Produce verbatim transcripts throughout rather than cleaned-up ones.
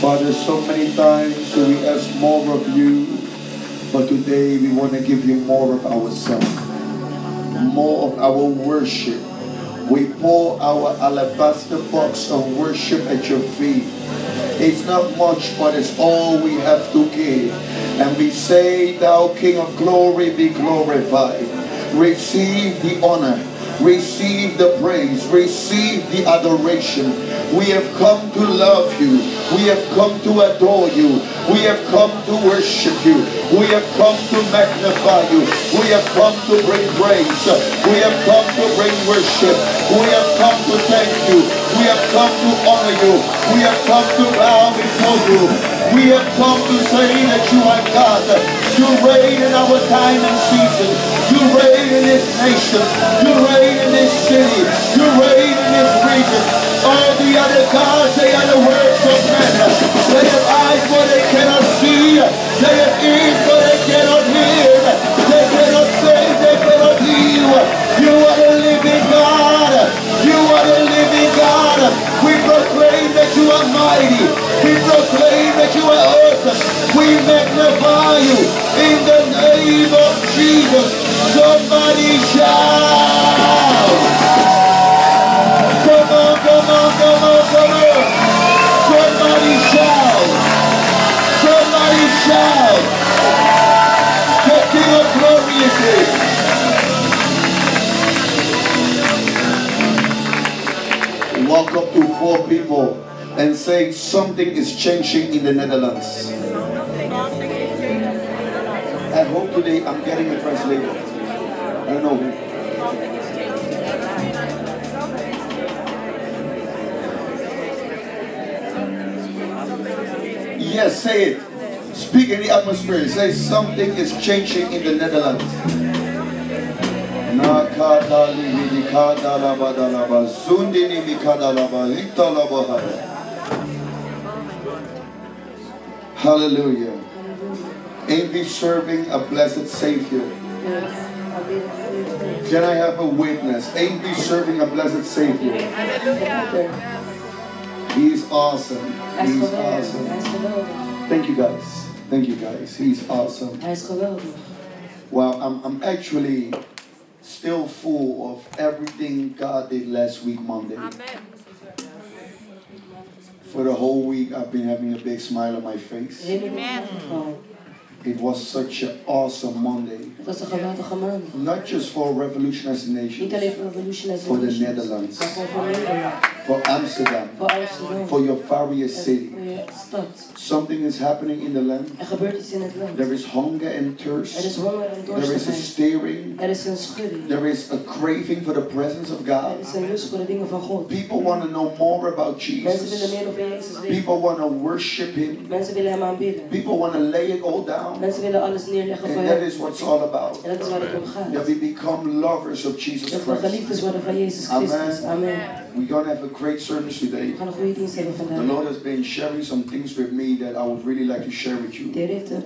Father, so many times we ask more of you, but today we want to give you more of ourselves, more of our worship. We pour our alabaster box of worship at your feet. It's not much, but it's all we have to give. And we say, Thou King of glory, be glorified. Receive the honor. Receive the praise. Receive the adoration. We have come to love you. We have come to adore you. We have come to worship you. We have come to magnify you. We have come to bring praise. We have come to bring worship. We have come to thank you. We have come to honor you. We have come to bow before you. We have come to say that you are God. You reign in our time and season. You reign in this nation. You reign in this city. You reign in this region. All the other gods, they are the works of men. They have eyes but they cannot see. They have ears but they cannot hear. They cannot save, they cannot heal. You are the living God. You are the living God. We proclaim that you are mighty. We proclaim that you are awesome. We magnify you in the name of Jesus. Somebody shout. Come on, come on, come on, come on. Somebody shout. Somebody shout. The King of Glory is here. Walk up to four people and say, something is changing in the Netherlands. I hope today I'm getting a translator. I don't know who. Yes, say it. Speak in the atmosphere. Say something is changing in the Netherlands. Hallelujah. Ain't we serving a blessed Savior? Can I have a witness? Ain't we serving a blessed Savior? He's awesome. He's awesome. Thank you guys. Thank you guys. He's awesome. Well, I'm, I'm actually still full of everything God did last week, Monday. For the whole week, I've been having a big smile on my face. Amen. It was such an awesome Monday. Not just for Revolutionized Nations, for the Netherlands, for Amsterdam, for your various city. Something is happening in the land. There is hunger and thirst. There is a stirring. There is a craving for the presence of God. People want to know more about Jesus. People want to worship Him. People want to lay it all down. And that is what it's all about. That we become lovers of Jesus Christ. Amen. Amen. We're going to have a great service today. The Lord has been sharing some things with me that I would really like to share with you.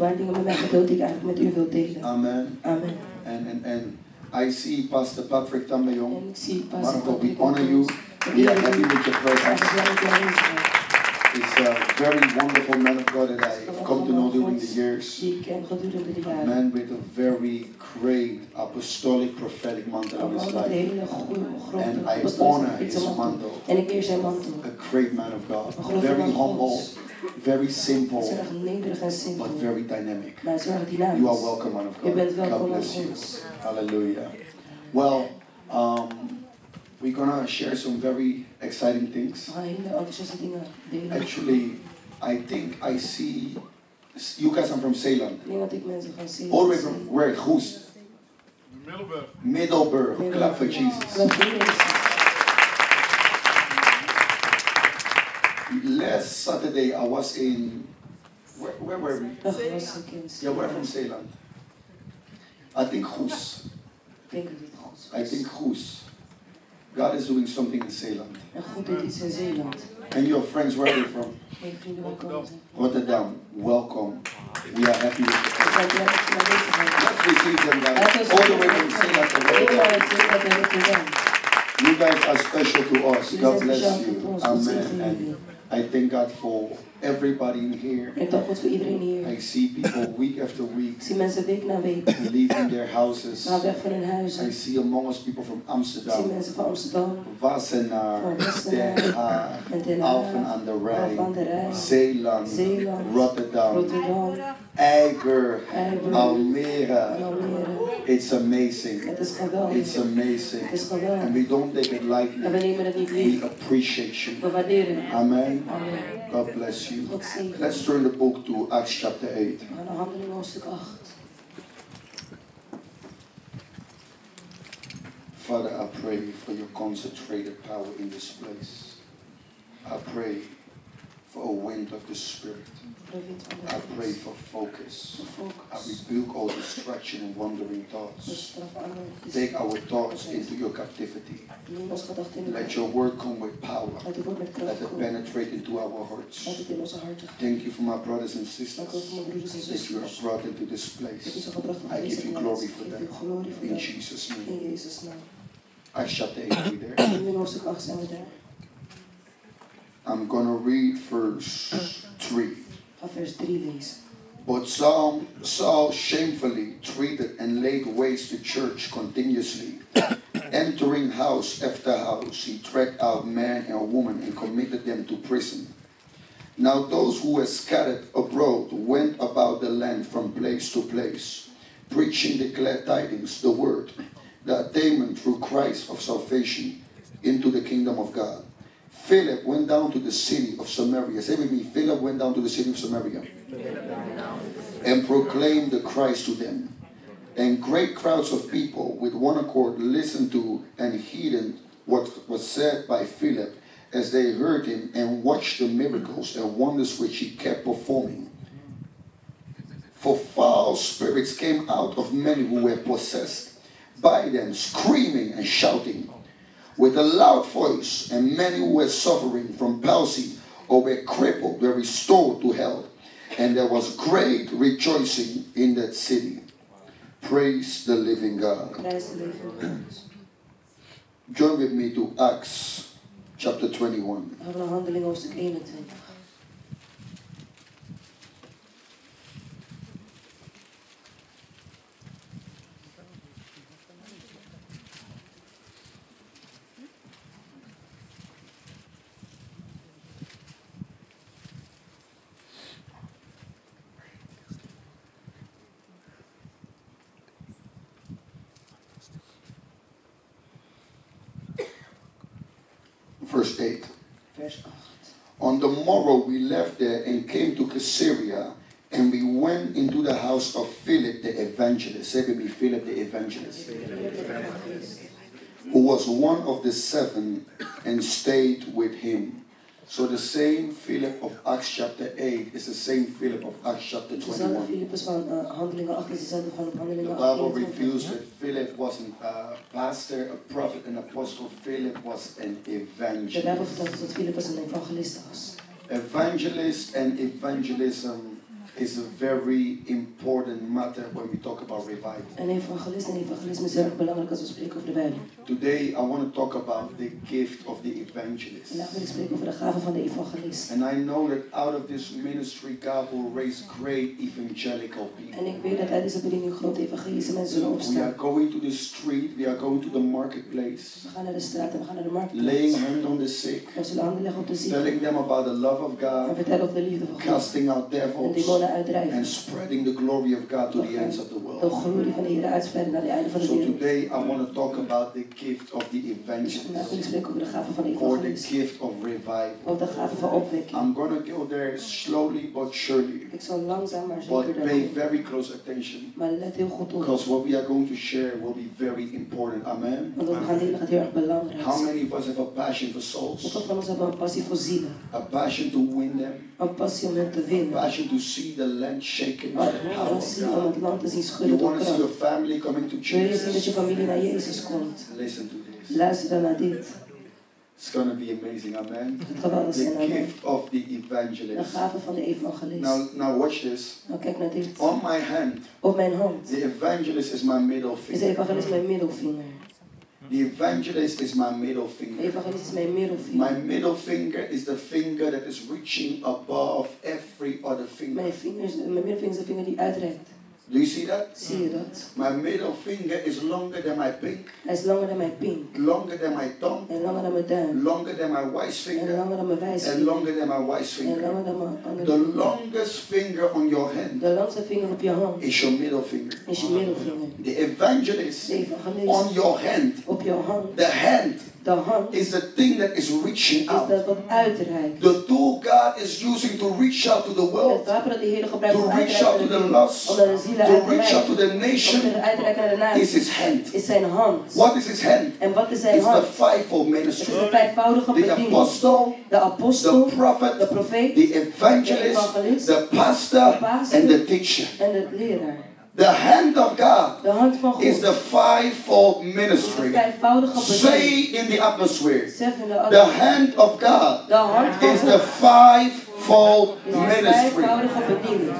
Amen. Amen. And, and, and I see Pastor Patrick Tambayong. Marco, we honor you. We are happy with your presence. It's a very wonderful man of God that I've come to know during the years. A man with a very great apostolic prophetic mantle on his life. And I honor his mantle. A great man of God. Very humble, very simple, but very dynamic. You are welcome, man of God. God bless you. Hallelujah. Well, um, we're gonna share some very exciting things. Actually, I think I see you guys are from Zeeland. All the way from where? Goes? Middelburg. Middelburg. Clap for Jesus. Last Saturday I was in where, where were we? Yeah, we're from Zeeland. I think Goes. I think Goes. God is doing something in Zeeland. And your friends, where are they from? Rotterdam. Rotterdam. Welcome. We are happy with you. Let's receive them, guys. All the way from Zeeland to Rotterdam. You guys are special to us. God bless you. Amen. And I thank God for everybody in here. En ik dank God voor iedereen hier. I see people week after week. Ik zie mensen week na week. Leaving their houses. Gaan weg van hun huizen. I see among us people from Amsterdam. Ik zie mensen van Amsterdam. Wassenaar, Den Haag, Alphen aan de Rijn, Zeeland, Zeeland, Rotterdam, Rotterdam, Eiger, Eiger, Almere. Almere. It's amazing. Het is geweldig. It's amazing. Het is geweldig. And we don't take it lightly. En we nemen het niet We lief. appreciate you. We waarderen het. Amen. Amen. God bless you. God zegen. Let's turn the book to Acts chapter eight. We gaan naar Handelingen hoofdstuk acht. Father, I pray for your concentrated power in this place. I pray for a wind of the Spirit. I pray for focus. I rebuke all distraction and wandering thoughts. Take our thoughts into your captivity. Let your word come with power. Let it penetrate into our hearts. Thank you for my brothers and sisters that you have brought into this place. I give you glory for that. In Jesus' name. Acts chapter eight, are we there? I'm going to read verse three. Vers drie lezen. But Saul, Saul shamefully treated and laid waste the church continuously. Entering house after house, he dragged out man and woman and committed them to prison. Now those who were scattered abroad went about the land from place to place, preaching the glad tidings, the word, the attainment through Christ of salvation into the kingdom of God. Philip went down to the city of Samaria. Say with me, Philip went down to the city of Samaria and proclaimed the Christ to them. And great crowds of people with one accord listened to and heeded what was said by Philip as they heard him and watched the miracles and wonders which he kept performing. For foul spirits came out of many who were possessed by them, screaming and shouting with a loud voice, and many who were suffering from palsy or were crippled were restored to health. And there was great rejoicing in that city. Praise the living God. Join with me to Acts chapter twenty-one. Handelingen hoofdstuk eenentwintig. Verse eight. Vers acht. On the morrow we left there and came to Caesarea, and we went into the house of Philip the evangelist. Say with me, Philip the evangelist, who was one of the seven, and stayed with him. So the same Philip of Acts chapter eight is the same Philip of Acts chapter twenty-one. The Bible reveals that Philip wasn't a pastor, a prophet, an apostle. Philip was an evangelist. Evangelist and evangelism is a very important matter when we talk about revival. En evangelist en evangelisme is heel erg belangrijk als we spreken over de Bijbel. Today I want to talk about the gift of the evangelist. Vandaag wil ik spreken over de gave van de evangelist. And I know that out of this ministry God will raise great evangelical people. En ik weet dat uit deze bediening grote evangelische mensen zullen opstaan. We are going to the street, we are going to the marketplace. We gaan naar de straat en we gaan naar de marktplaats. Laying hands on the sick. We zullen handen leggen op de zieken. Telling them about the love of God. En vertellen over de liefde van God. Casting out devils. En demonen uitdrijven. And spreading the glory of God to the ends of the world. De glorie van de Heer uitspreiden naar de einde van de wereld. So today I want to talk about the gift of the evangelist. Vandaag wil ik spreken over de gave van de Or the evangelist. gift of revival. Of de gave van opwekking. I'm going to go there slowly but surely. Ik zal langzaam maar zeker But daar pay gaan. very close attention. Maar let heel goed op. Because what we are going to share will be very important. Amen. Want wat we gaan delen gaat heel erg belangrijk How zijn. many of us have a passion for souls? Hoeveel van ons hebben een passie voor zielen? A passion to win them. Een passie om hen te A winnen. passion to see the land shaken by the power Een of passie om God. het land te zien You schudden door want to see your kracht. family coming to Wil je zien dat je Jesus? familie naar Jezus komt? Listen to this. Luister dan naar dit. It's going to be amazing. Amen. Het geweldig zijn The aan gift of the de evangelist. gave van de evangelist. Now, now watch this. Nou, kijk naar dit. On my hand, Op mijn hand the evangelist is my middle is de finger. evangelist mijn middelvinger. The evangelist is my middle De finger. evangelist is mijn middelvinger. My middle finger is the finger that is reaching above every other finger. Mijn, vingers, mijn middelvinger is de vinger die uitreikt. Do you see that? Zie je dat? My middle finger is longer than my pink, Hij is langer dan mijn pink. longer than my thumb, En langer dan mijn duim. longer than my wise En finger, langer dan mijn and wijsvinger. longer than my wise En finger. langer dan mijn andere The vinger. longest finger on your hand De langste vinger op je hand is your middle finger. is je middelvinger. The evangelist De evangelist on your hand, op je hand. the hand De hand is the thing that is reaching is out. dat wat uitreikt. The tool God is using to reach out to the Het world, wapen dat de Heer gebruikt to om reach uitreiken out to naar the de lost, om naar de zielen to uit te reach out to reiken. the Om nation, te uitreiken naar de is natie. his hand. Is zijn hand. What is his hand? En wat is zijn It's the hand? fivefold Het is ministry. de vijfvoudige The bediening. apostle, De apostel, the prophet, de profeet, the de evangelist, evangelist, the pastor, de pastor and the teacher. en de leraar. The hand of God De hand van God is the fivefold is de ministry. vijfvoudige Say bediening. in the atmosphere, Zeg in de the atmosfeer. hand of God De hand van is God the fivefold is de ministry. vijfvoudige bediening.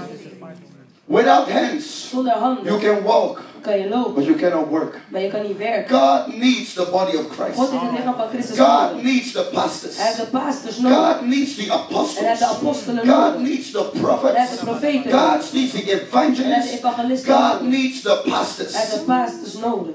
Without hands, Zonder you handen can walk, kan je lopen, but you cannot work. maar je kan niet werken. God needs the body of God Christ. heeft het lichaam van Christus God nodig. needs the pastors. Hij heeft de pastors nodig. God needs the En hij heeft apostles. de apostelen God nodig. needs the En hij heeft prophets. de profeten God nodig. needs the En hij heeft de evangelists. evangelisten God nodig. needs the Hij pastors. heeft de pastors nodig.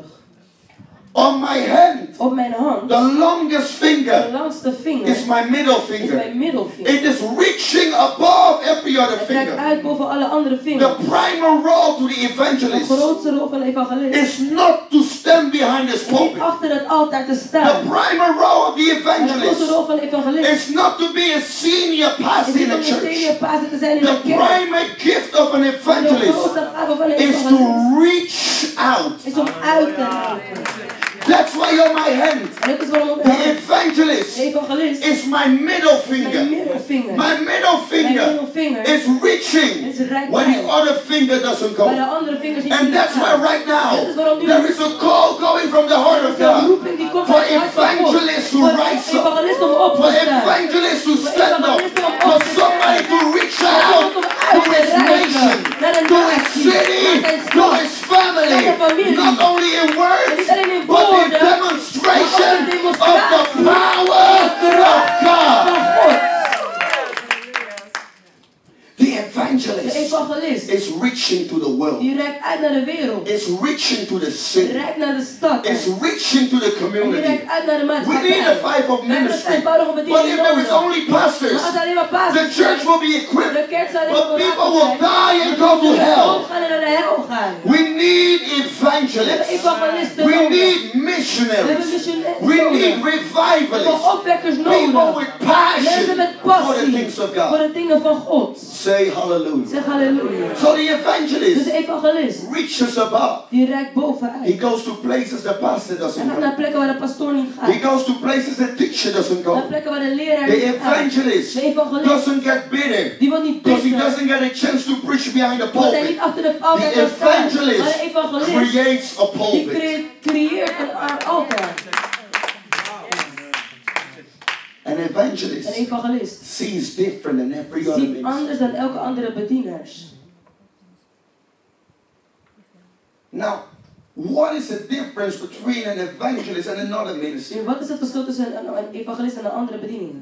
On my hand, Op mijn hand, the longest de finger langste vinger, is my middle is finger. mijn middelvinger. It is reaching above every other Het reikt finger. uit boven alle andere The vingers. primary role to the De evangelist grootste rol van de evangelist is not to stand behind his is niet pulpit. achter het altaar te The staan. primary role of the Maar de grootste evangelist rol van de evangelist is not to be a senior is pastor niet in om a een church. senior pastor te zijn in The een kerk. primary gift of an De evangelist grootste gave van de is evangelist to reach out. is om uit te reiken. That's why on my hand, En dat is waarom op the de evangelist evangelist is my middle mijn finger. middelvinger. My middle Mijn finger middelvinger is reaching is reikt when the uit. other finger doesn't Waar de go. andere vingers niet And kunnen that's why gaan. right now Dat is waarom nu there is a call going from the heart of er is een God roeping die komt for uit het hart van God. evangelists to Voor rise up, evangelisten om op for te staan. evangelists to Voor stand up, evangelisten om for op te somebody staan. to reach Voor out iemand om to uit te his nation, reiken naar de to his natie, city, naar zijn to stad, his family, naar zijn familie. not only in En words, niet alleen in but in woorden, demonstration maar ook in of the demonstratie power of God. van God. The De evangelist evangelist is reaching to the world. die reikt uit naar de wereld. It's reaching to the Die city. reikt naar de stad. It's reaching to the En die community. reikt uit naar de We maatschappij. need a five-fold We hebben een ministry. vijfvoudige But bediening if there is nodig. only Maar pastors, als er alleen maar the pastors church zijn, will be de equipped. kerk zal alleen But maar people bewapend will zijn. die and go to hell. Gaan en naar de hel gaan. We need We hebben evangelists. evangelisten We nodig. need We hebben missionaries. missionaires We nodig. need We hebben revivalists. opwekkers People nodig. with Mensen passion met for the passie things of voor God. de dingen van God. Say hallelujah. Zeg halleluja. So the Dus evangelist de evangelist, reaches above. die reikt He bovenuit. goes to places the pastor Hij doesn't gaat go. naar plekken waar de pastoor niet He gaat. goes to places the teacher doesn't Naar go. plekken waar de leraar The niet gaat. evangelist De evangelist, doesn't get bitter die wordt niet because he bitter. doesn't get a chance to preach behind the Want hij pulpit. niet achter het altaar The kan staan. Maar evangelist de evangelist, creates a die pulpit. cre- creëert een a- altaar. An evangelist Een evangelist sees different than every other ziet ministry. anders dan elke andere bedienaars. Now, what is the difference between an evangelist and another ministry? Nu, wat is het verschil tussen een, een evangelist en een andere bediening?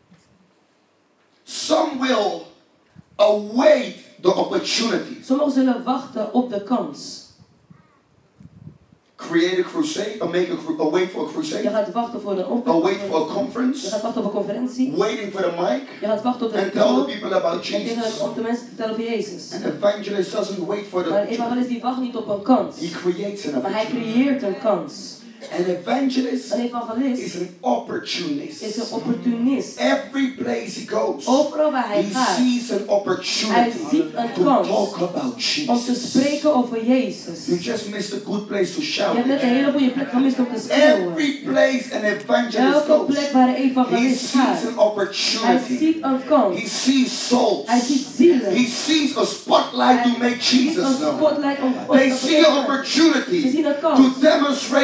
Some will await the opportunity. Sommigen zullen wachten op de kans. Create a crusade, or make a, cru- or wait for a Je crusade, gaat wachten voor een or wait for a opwekking. Je conference, gaat wachten op een conferentie. waiting for the mic, Je gaat wachten op de and tell the toon. people about En tegen Jesus. om de mensen te vertellen over Jezus. An evangelist doesn't wait for Maar een the. evangelist die wacht niet op een kans. He creates an Maar hij opportunity. creëert een kans. An evangelist Een evangelist is an opportunist. is een opportunist. Every place he goes, Overal waar hij he gaat, sees an hij opportunity ziet een to kans talk about om te Jesus. spreken over Jezus. You just missed a good place to Je shout. hebt net een hele goede plek gemist om te schreeuwen. Every place an evangelist Elke goes, plek waar de he evangelist gaat, sees an hij opportunity. ziet een kans. He sees souls. Hij ziet zielen. He sees a spotlight to make Hij ziet Jesus een known. spotlight om God They te see an verkondigen. Ze opportunity zien een to kans demonstrate the glory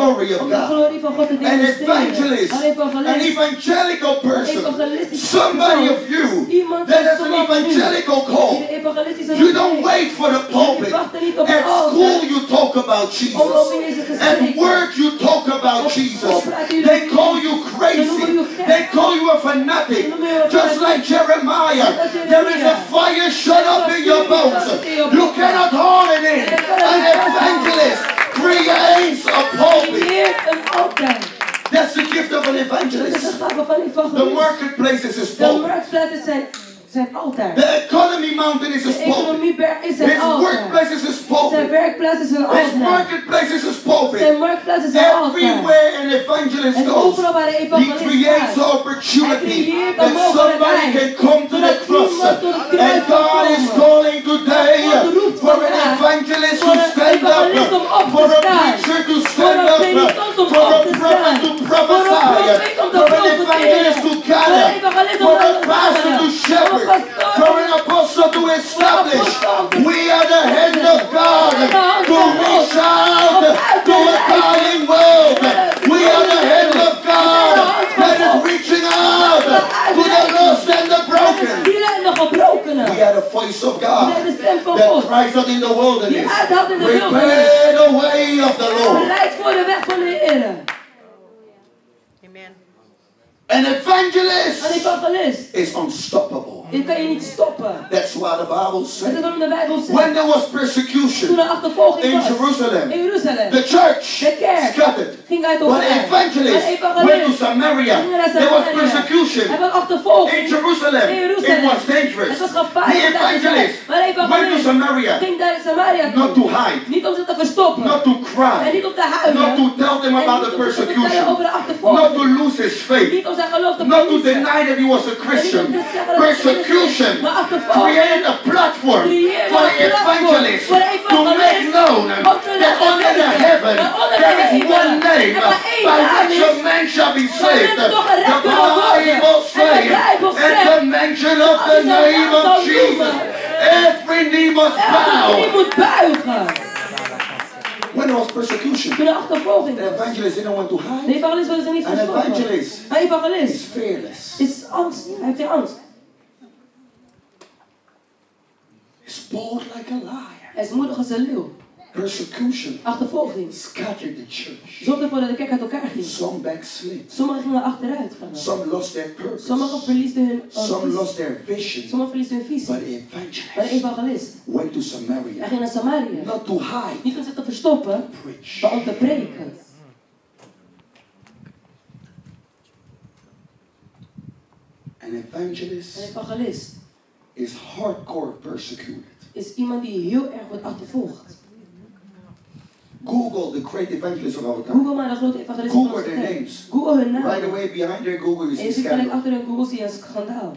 glory of om de God. glorie van God te An demonstreren. evangelist, Een an evangelist, evangelical een person, evangelistische somebody persoon. of you Iemand that has an zoals van u, evangelical die call. een evangelistische You roeping don't heeft. wait for the pulpit. wacht er niet op At het altaar. school you talk about Om Jesus. over Jezus te At spreken. work you talk about Op Jesus. school praten jullie They over call Jezus. you Ze crazy. noemen u gek. They call you a fanatic. Ze noemen u een Just fanatiek. like Jeremiah. Net als There is a Jeremia. fire shut up in your bones. You cannot hold it in. An evangelist creates a pulpit. Creëert een altaar. That's the gift of an Dat is de evangelist. gave van een The evangelist. marketplace is his De pulpit. marktplaats zijn zijn altaar. The economy mountain is his De pulpit. economieberg is zijn His altaar. workplace is his Zijn pulpit. werkplaats is zijn His altaar. marketplace is his pulpit. Zijn marktplaats is zijn altaar. Everywhere an evangelist En goes, overal waar de he evangelist creates gaat, the opportunity hij creëert de that somebody mogelijkheid can come to the zodat cross. iemand tot het kruis And kan God is komen. calling today God roept for an vandaag evangelist to voor een stand evangelist om op up, te for a staan, preacher to voor stand een up, predikant om for op a te prophet staan, to voor een prophesy, profeet om te for an evangelist to profeteren, voor gather, een evangelist om for te a pastor to verzamelen, shepherd, voor een pastoor for an apostle to establish. We are the hands of God to reach out to a dying world. We are the hands of God that is reaching out to the lost and the broken. en de gebrokenen. We are the voice of We God zijn de stem van that God. cries out in the wilderness. Die uithaalt in de wildernis. Prepare the way of the Lord. Bereid voor de weg van de Heer. Amen. An Een evangelist evangelist. is unstoppable. Dit kan je niet stoppen. That's why the Bible Dat is says waarom de Bijbel zegt. when there was Toen persecution er achtervolging in was. Jerusalem, In Jeruzalem. the church De kerk scattered. ging uit But elkaar. evangelists Een went to evangelist Samaria. ging naar There was Samaria. persecution Er was achtervolging in Jerusalem. in It Jeruzalem. was dangerous. Het was The gevaarlijk. evangelist Maar de went to evangelist Samaria ging naar Samaria not toe. to hide, Niet om ze te verstoppen. not to En cry, niet om te huilen. not to tell them En about niet the om ze te vertellen persecution, over de not achtervolging. to lose his faith, Niet om zijn geloof te not to verliezen. deny that he was a Christian. Persecution Maar achtervolging created a platform creëerde for een the platform evangelist voor de to make evangelist known om te that laten under the weten heaven dat onder de there is hemel one name er maar één by naam which is a man shall be saved. mensen toch The gered kunnen worden. Bible En de says Bijbel at zegt, the mention of als the je zijn name naam of zou Jesus, noemen, every knee must elke knie bow. moet buigen. When there was persecution, Toen er achtervolging the was. evangelist didn't want to De hide. evangelist wilde zich niet An verstoppen. evangelist Een evangelist is fearless. is angst. Hij heeft geen angst. He's bold like a lion. Hij is moedig als een leeuw. Persecution Achtervolging scattered the church. zorgde ervoor dat de kerk uit elkaar ging. Some backslid. Sommigen gingen achteruit gaan. Some lost their purpose. Sommigen verliezen hun uh, Some visie. lost their vision. Sommigen verliezen hun visie. But the Maar de evangelist evangelist, went to hij Samaria. ging naar Samaria. Not to hide, Niet om zich te verstoppen, preach. maar om te preken. An Een evangelist evangelist is hardcore persecuted. is iemand die heel erg wordt achtervolgd. Google the great evangelists of our time. Google maar de grote evangelisten van Google onze their tijd. names. Google hun naam. Right away behind their Google you En see je ziet gelijk scandal. achter hun Google zie je een schandaal.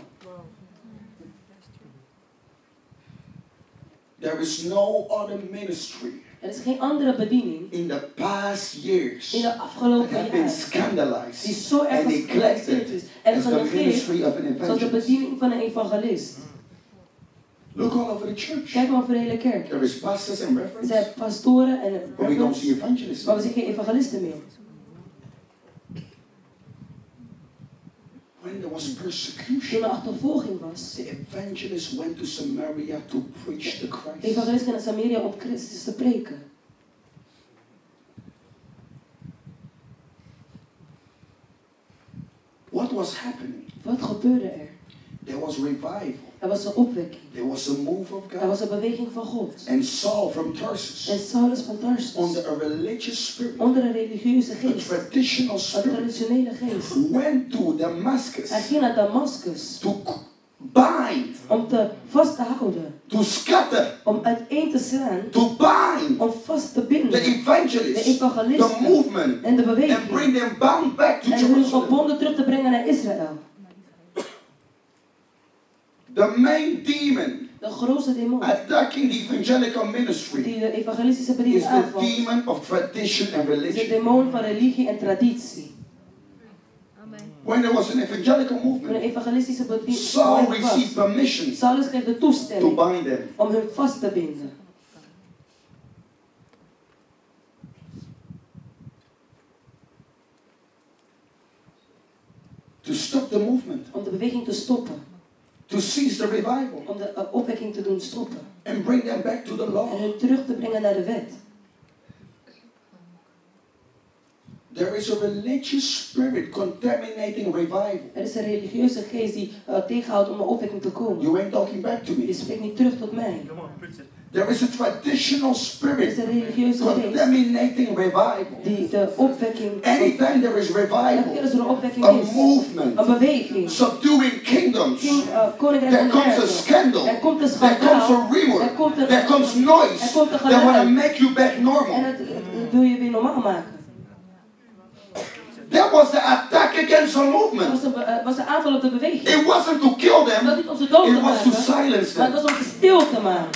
There is no other ministry Er is geen andere bediening in the past years in de that afgelopen have been jaren scandalized die zo erg and neglected is en as the genegeerd ministry of an zoals de evangelist. bediening van een evangelist. Look all over the church. Kijk maar voor de hele kerk. There is pastors and Er reverends, zijn pastoren en but we don't see reverends, evangelists. maar we zien geen evangelisten meer. When there was Toen persecution, er achtervolging was, the evangelist went to Samaria to preach the de Christ. evangelist ging naar Samaria om Christus te preken. What was happening? Wat gebeurde er? There was revival. Er was een opwekking. There was a move of Er God. was een beweging van God. And Saul from En Tarsus, Saulus van Tarsus, under a religious spirit, onder een religieuze a geest, traditional een spirit, traditionele geest, went to Damascus hij ging naar Damascus to bind, om te vast te houden, to scatter, om uiteen te slaan, to bind om vast te the binden, de evangelists, the evangelisten movement, en de and beweging, bring them bound back to en hun Jerusalem. gebonden terug te brengen naar Israël. The main demon De grootste demon attacking the evangelical ministry die de evangelistische is bediening the aanvalt, demon of tradition and is de religion. demon van religie en traditie. When there was an evangelical Toen een movement, evangelistische bediening Saul was, received permission Saulus kreeg de to toestemming bind them. om hun vast te binden. To stop the movement. Om de beweging te stoppen. To seize the revival. Om de uh, opwekking te doen stoppen. And bring them back to the law. En hun terug te brengen naar de wet. There is a religious spirit contaminating revival. Er is een religieuze geest die uh, tegenhoudt om een opwekking te komen. You ain't talking back to me. Die spreekt niet terug tot mij. There is a traditional Er spirit is een religieuze geest contaminating revival. die de opwekking. Anytime there is revival, Elke keer als er een opwekking a is, movement, een beweging, subduing kingdoms, King, uh, koninkrijk there van comes a hersen. scandal, Er komt een there comes schandaal. a rumor, Er komt een there comes noise. Er komt een They want to geluid. make you back En normal. het, het, het wil je weer normaal maken. That was the attack against the Het movement. was een, uh, was een aanval op de beweging. It wasn't to kill Het was them, niet om ze dood te it was to maken, silence maar het them. was om ze stil te maken.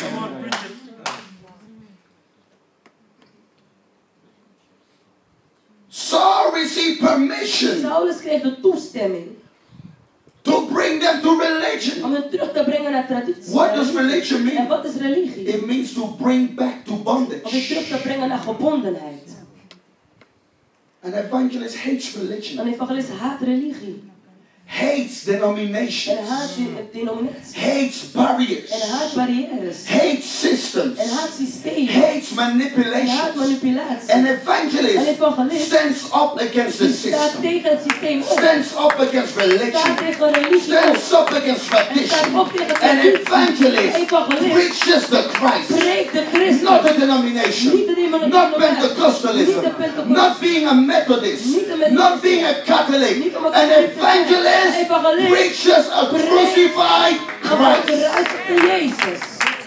Saul received permission Saulus kreeg de toestemming to bring them to religion. om hen terug te brengen naar traditie. What does religion En mean? wat is religie? It means to bring back to Om hen bondage. terug te brengen naar gebondenheid. An evangelist hates religion, Een evangelist haat religie. hates En denominations, haat de- denominaties. hates barriers, En haat barrières. hates systems, En haat systemen. hates En haat manipulations. manipulatie. An Een evangelist evangelist stands up against the die staat system, tegen het systeem op. stands up against Staat religion, tegen religie stands op. up against En staat tradition. op tegen An traditie. evangelist Een evangelist preaches the Christ, preekt de Christus. not a denomination, Niet de denominatie. not Pentecostalism, Niet de Pentecostal. not being a Methodist, Niet een Methodist. not being a Catholic. Niet om een An katholiek te zijn. evangelist Een evangelist preaches a crucified Maar de Christ. gekruisigde Jezus.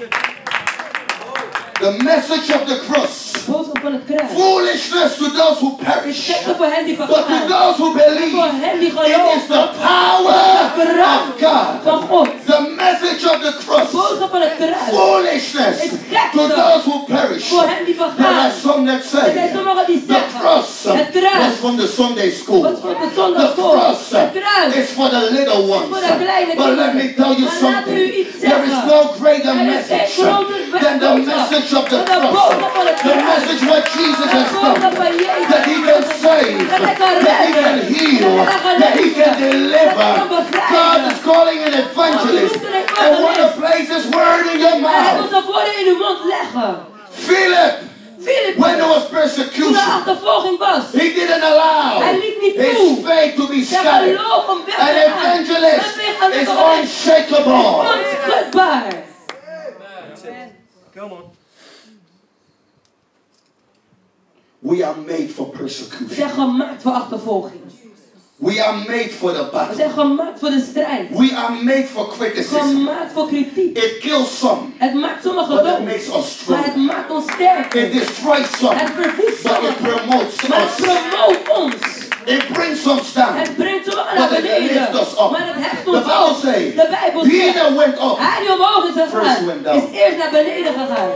The message of the cross. De boodschap van het kruis. Foolishness to those who Is perish, gekte voor hen die but to vergaan. those who believe, Voor hen die it is geloven. the power of God. Van God. The message of the De cross. boodschap van het kruis. Foolishness Is gekte. to those who perish. Voor hen die There are vergaan. some that Er zijn say sommigen die the zeggen. cross Het was kruis. from the Sunday school. Wat voor de The zondagschool. cross Het kruis. is for the little ones. voor de kleine But let me tell you Maar laat u something. iets There is zeggen. no greater Er is geen message groter than the boodschap message of the dan de cross. boodschap van het The kruis. message what Jesus De has boodschap done. van Jezus. That he can save, Dat hij kan that he can redden. heal, Dat hij kan that he can genezen. deliver. Dat hij kan bevrijden. God is calling an evangelist God roept een and want to evangelist. place his word in your En hij wil mouth. de woorden in uw mond leggen. Philip, Philip, when there was toen er persecution, achtervolging was, he didn't allow hij liet niet his toe. faith to be Zijn scattered. geloof om weg An te gaan. evangelist Een weg is aan de unshakable. onschudbaar. Come on. We are made for We persecution. zijn gemaakt voor achtervolging. We are made for the We battle. zijn gemaakt voor de strijd. We are made for criticism. Gemaakt voor kritiek. It kills some, Het maakt sommigen but it dood. makes us Maar het strong. maakt ons sterker. It destroys some, Het verwoest but it sommigen. promotes Maar het us. promoot ons. It brings some down. Het brengt sommigen naar But it beneden. lifts us up. Maar het heft The ons Bible op. says, De Bijbel zegt. Peter went up. Hij die omhoog is First gegaan, went down. is eerst naar beneden gegaan.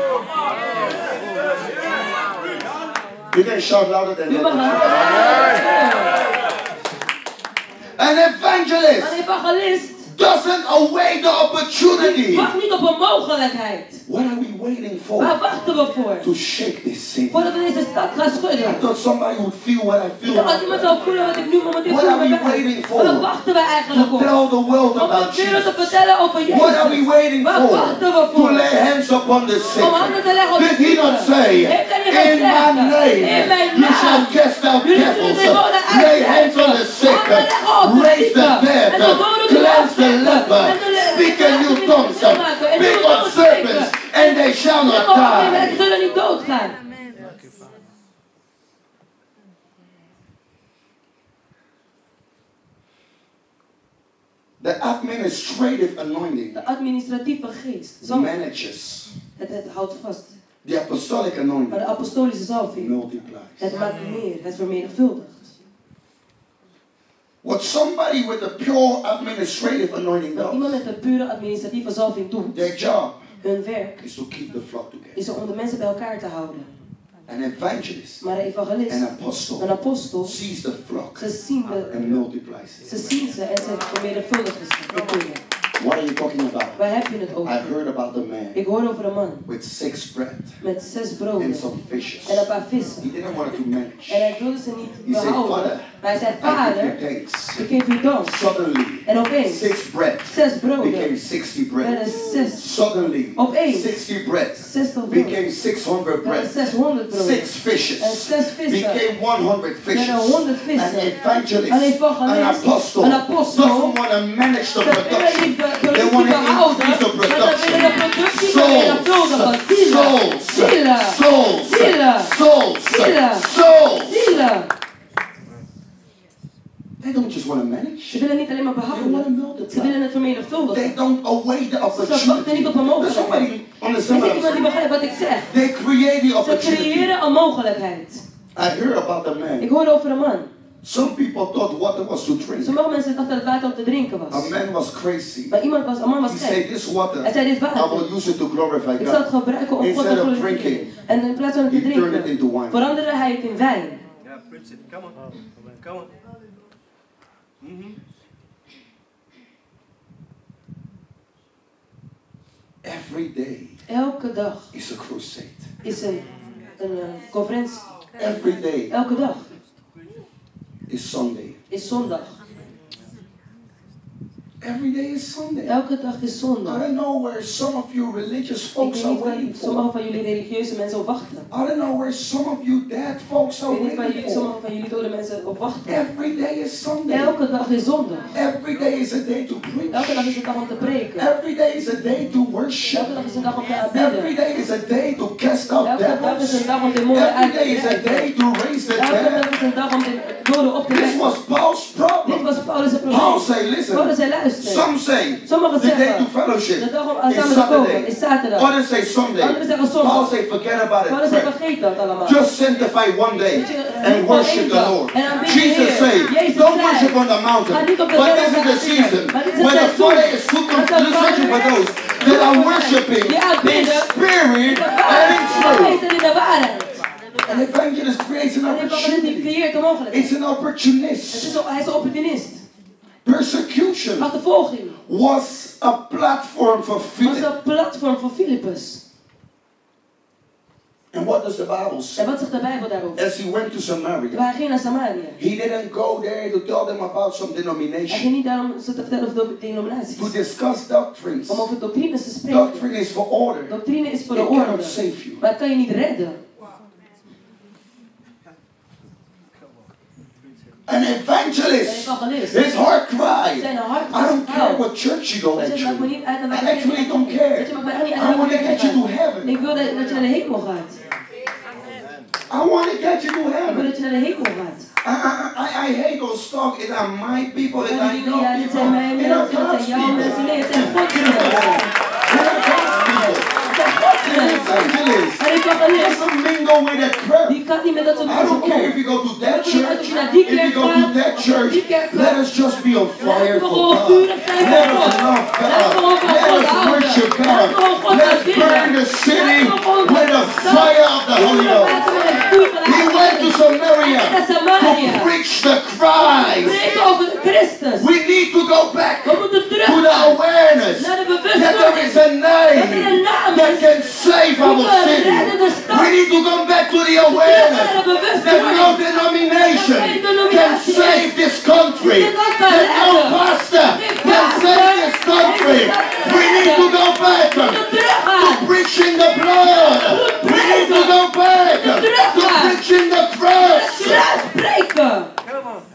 You can shout louder than U mag that. haar. An evangelist Een evangelist doesn't await the opportunity. wacht niet op een mogelijkheid. What are we waiting for? Waar wachten we voor? To shake this city. Voordat we deze stad gaan I schudden. thought somebody would feel what I Ik feel. dacht dat iemand zou voelen wat ik nu momenteel What voel are in we mijn buik. waiting for? Waar wachten we eigenlijk To op? tell the world Om about de wereld te Jesus. vertellen over Jezus. What are we waiting Waar for? wachten we To voor? lay hands upon the sick. Om handen te leggen op de Did he not zieken. say, Heeft hij niet in my gezegd? name, In mijn you shall naam. cast out Jullie zullen devils, demonen lay hands on the sick, Handen leggen op de raise the zieken. dead, En de doden doen cleanse the opzetten. leper, En de- speak a new de- tongues, de- maken. En speak de on doden serpents, spreken. and they shall not En die. ze zullen niet doodgaan. The administrative anointing De administratieve geest. Zalf. manages. Het, het houdt vast. The apostolic Maar de anointing apostolische zalving. multiplies. Het maakt meer. Het vermenigvuldigt. What somebody with a pure administrative anointing Wat iemand does, met een pure administratieve zalving doet, their job hun werk, is to keep the flock together. is om de mensen bij elkaar te houden. An evangelist, Maar een evangelist, an een apostle, apostel, sees the flock ze zien, de, and multiplies ze it. zien ze en ze vermenigvuldigen ze. De dingen. What are you talking about? Waar heb je het I over? heard about the man Ik hoor over een man with six bread met zes and broden some fishes. en een paar vissen. He didn't want to manage. En hij wilde ze He niet said, behouden. Father, Hij zei, I give Vader, you thanks. ik geef u dank. Suddenly, En opeens, six bread zes broden became sixty werden bread. zes. Suddenly, Opeens, sixty bread zestig broden became six hundred werden bread. zeshonderd broden. Six fishes En zes vissen became one hundred fishes. werden honderd An vissen. evangelist, Een an evangelist, apostle, een apostel, doesn't want to manage the ze willen production. niet de They want productie to behouden, increase the maar ze production. willen de productie Souls, vermenigvuldigen. Zielen, souls, zielen, souls, zielen, souls, zielen, souls. zielen. They don't just want to manage. Ze willen niet alleen maar They want to behouden, ze multiply. willen het vermenigvuldigen. They don't await the Ze wachten opportunity. niet op een Does mogelijkheid. somebody Er understand is what I'm iemand die saying? begrijpt wat ik zeg. They create the Ze opportunity. creëren een mogelijkheid. I heard about a Ik man. hoorde over een man. Some people thought water was to drink. Sommige mensen dachten dat het water om te drinken A was. man was crazy. Maar iemand was, een man was He gek. said, this water, Hij zei, dit I water, will use it to glorify ik zal het God. gebruiken om God Instead te of glorifiëren. drinking, En in plaats van het te he turned it drinken, into wine. veranderde hij het in wijn. Yeah, preach it. Come on. Come on. Mm-hmm. Every day Elke dag is a crusade. is een, een uh, conferentie. Every day Elke dag is Sunday. is zondag. Every day is Sunday. Elke dag is I zondag. don't know where some of you religious Ik folks weet are niet waar waiting for. sommige van jullie religieuze mensen op wachten. I don't know where some of you dead folks Ik are weet niet waar waiting jullie, for. sommige van jullie dode mensen op wachten. Every day is Sunday. Elke dag is zondag. Every day is a day to Elke preach. dag is een dag om te preken. Every day is a day to worship. Elke dag is een dag om te Every aanbidden. day is a day to cast out Elke dag is devils. een dag om demonen Every uit day te is a drijven. day to raise the Elke dag dead. is een dag om de doden op te This wekken. was Paul's Dit problem. was Paulus' Paul probleem. say, Paulus listen, zei, luister. some say Sommigen the day to zeggen, fellowship de dag om is samen te komen Saturday. is zaterdag. Others say Sunday. Anderen zeggen Paul zondag. say forget about Paulus it. zei, Pray. vergeet dat allemaal. Just sanctify one day and worship the Lord. Jesus said, don't worship on the mountain. But this is the season when the fire is searching for those that are worshiping in spirit and in truth. in de waarheid. An evangelist creates an En de evangelist die opportunity. creëert een mogelijkheid. It's an Het opportunist. is zo- Hij is een opportunist. Persecution Achtervolging was a platform for was Philip. een platform voor Filippus. And what does the Bible say? En wat zegt de Bijbel daarover? As he went to Samaria, Hij ging naar Samaria. he didn't go there to tell them about some Hij denomination, ging niet daarom ze te vertellen over de denominaties. to discuss doctrines. Om over doctrines te spreken. Doctrine is for order. Doctrine is voor It de orde. cannot save you. Maar het kan je niet redden. An Een evangelist, evangelist. his heart cried. Zijn hart I don't care is what church you go Weet je, het maakt me actually. niet uit naar I welke kerk actually je don't gaat. care. Weet je, het maakt me echt niet uit I naar want to welke kerk get je you to gaat. heaven. Ik wil dat, dat je naar de hemel gaat. I want to get you to Ik wil heaven. dat je naar de hemel gaat. I, I, I, I hate those talk. It are my people and En I die know ja, dit people. zijn mijn It are mensen, dit God's zijn jouw mensen. people. Nee, het zijn Gods It mensen. are God's people. Het zijn Gods An mensen. evangelist Een evangelist, doesn't mingle with a crowd. die gaat niet met dat soort I mensen don't care if om. you go to that Maakt me niet uit church, of je naar die if you kerk go to gaat, that of church, die kerk gaat. let us just be on fire Laten we for gewoon God. vurig zijn voor Let us God. love Laten we gewoon God. van Let God us houden. worship Laten we God. gewoon God Let's aanbidden. burn the city Laten we gewoon with the de fire of the Holy stad Ghost. maken met het vuur van de He Heilige went to Geest. Samaria Naar Samaria. to preach the Christ. Spreek over Christus. We need to go back We moeten to the teruggaan awareness naar de that there is bewustwording. a Dat er name een naam that is can save our die kan city. redden de stad. We need to come back to the Terug awareness naar de that no bewustwording. denomination Dat geen can denominatie is. save this country. Die dit land kan That no redden. pastor Geen can pastor save this country. kan deze stad We need to redden. go back We moeten to teruggaan. preaching the blood. We need to go back to preaching the cross. Kruis breken. Come on.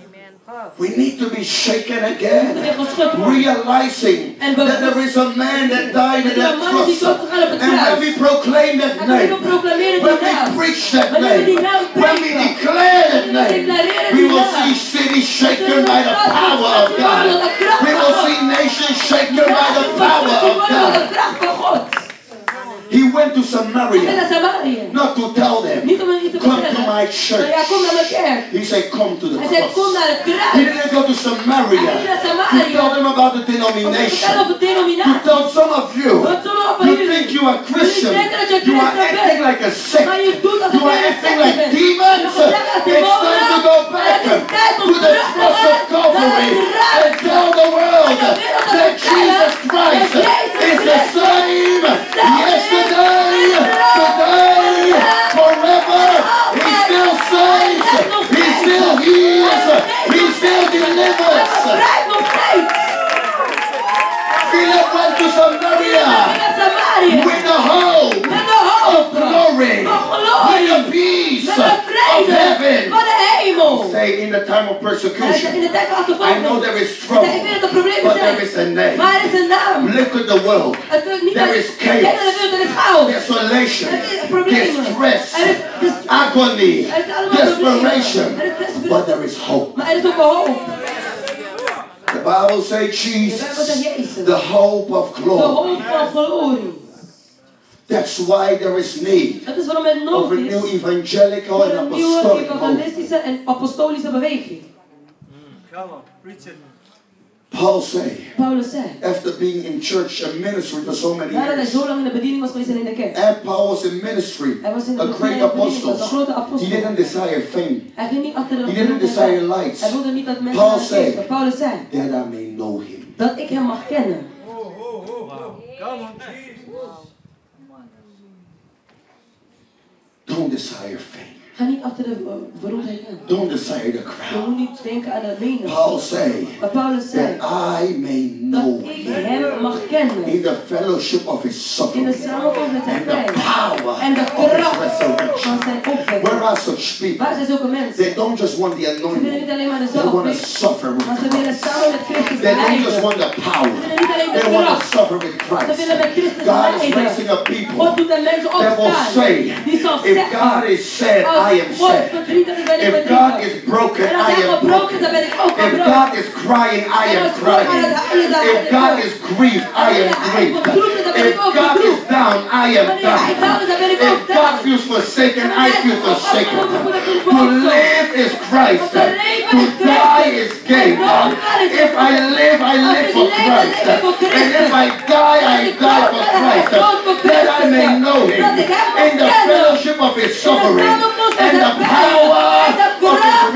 We need to be shaken We again, moeten weer geschud worden. realizing En we- that there is a man that died at Er is that een man die cross. dood gegaan op het And when kruis. we proclaim that En we name, willen proclameren when die we naam. preach that Wanneer we name, die naam when we preken. declare that Wanneer we name, declareren we die will naam. see cities shaken by the power of God. We will see nations shaken by the power of De God. kracht van God. He went to Hij ging Samaria naar Samaria. not to tell them, Niet om hen iets te come to vertellen. my Maar church. ja, kom naar mijn kerk. He said, come to the Hij zei, kom cross. naar het He kruis. didn't go to Samaria Hij ging naar to Samaria. tell them about the Om te vertellen denomination. over To denominatie. tell some of you, Want sommigen van you jullie, think you are Christian, jullie denken dat je you are christen acting bent. like a sect, Maar je doet alsof you je are een acting secte like bent. demons. Je gedraagt als It's time demonen. to go Maar back het is tijd om to the terug te cross of gaan Calvary naar het kruis. and tell the world En de wereld te that vertellen Jesus Christ dat Jezus is the Christus same yesterday, today, forever. He still saves, He still heals, delivers. Hij bevrijdt nog steeds. Philip went to Samaria Naar Samaria. with the hope Met de hoop. of glory, Van with glorie. the peace Met de of vrede heaven. van de hemel. Say in the time of Hij zegt in persecution, de tijd van I achtervolging. know there is Hij zegt, trouble, ik weet dat er problemen but there is a zijn. name. Maar er is een naam. Look at the world. Het is niet There dat- is Kijk naar de chaos, wereld, er is chaos. desolation, Er is problemen. distress, Er is dis- agony, er is allemaal desperation, problemen. Er is desperation. but there is hope. Maar er is ook een hoop. The Bible says De Bijbel Jesus, zegt Jezus. the hope of De glory. hoop van glorie. That's why there is need Dat is waarom het of nodig a is new evangelical voor and een nieuwe apostolic movement. evangelistische en apostolische beweging. Come on, preach it. Paul said, Paulus zei, after being in church and ministry for so many nadat hij years, zo lang in de bediening was geweest en in de kerk. and Paul was in ministry, Hij was in de a great bediening, hij was apostle. een grote He apostel. didn't desire fame. Hij ging niet achter de He didn't desire lights. Hij wilde niet dat mensen Paul hem said, keken. Paulus zei, that I may know him. dat ik hem mag kennen. Come on, Jesus. Don't desire fame. Ga niet achter de uh, beroemdheid aan. Don't desire the Je crowd. moet niet denken aan de menigte. Paul said, Maar Paulus zei, that I may dat know ik him hem mag kennen. in the fellowship of his In de suffering samenkomst met zijn and the pijn. power En de of his kracht resurrection. van zijn opwekking. Where are such people? Waar zijn zulke mensen? They don't just want the Ze willen anointing. niet alleen maar de They want to zalving, suffer with maar ze willen Christ. samen met Christus They don't just lijden. want the power. Ze willen niet alleen de They want to kracht. suffer with Ze Christ. willen met Christus God is lijden. raising up people God doet er mensen that will opstaan. say, Die zal if zeggen, God is sad, als I am God sad. verdrietig is, ben ik If verdrietig. God is broken, En als I hij am gebroken broken. is, dan ben ik ook If gebroken. God is crying, I En am als God aan crying. het huilen is, dan If ben ik God ook. is grieved, I am grieved. If God is down, I am Wanneer hij down. down is, dan ben ik If ook God down. feels forsaken, I feel forsaken. To To live is Christ. To die is gain. If I live, I live for Christ. And if I die, I die for Christ. That I may know him in the fellowship of his suffering and the power of his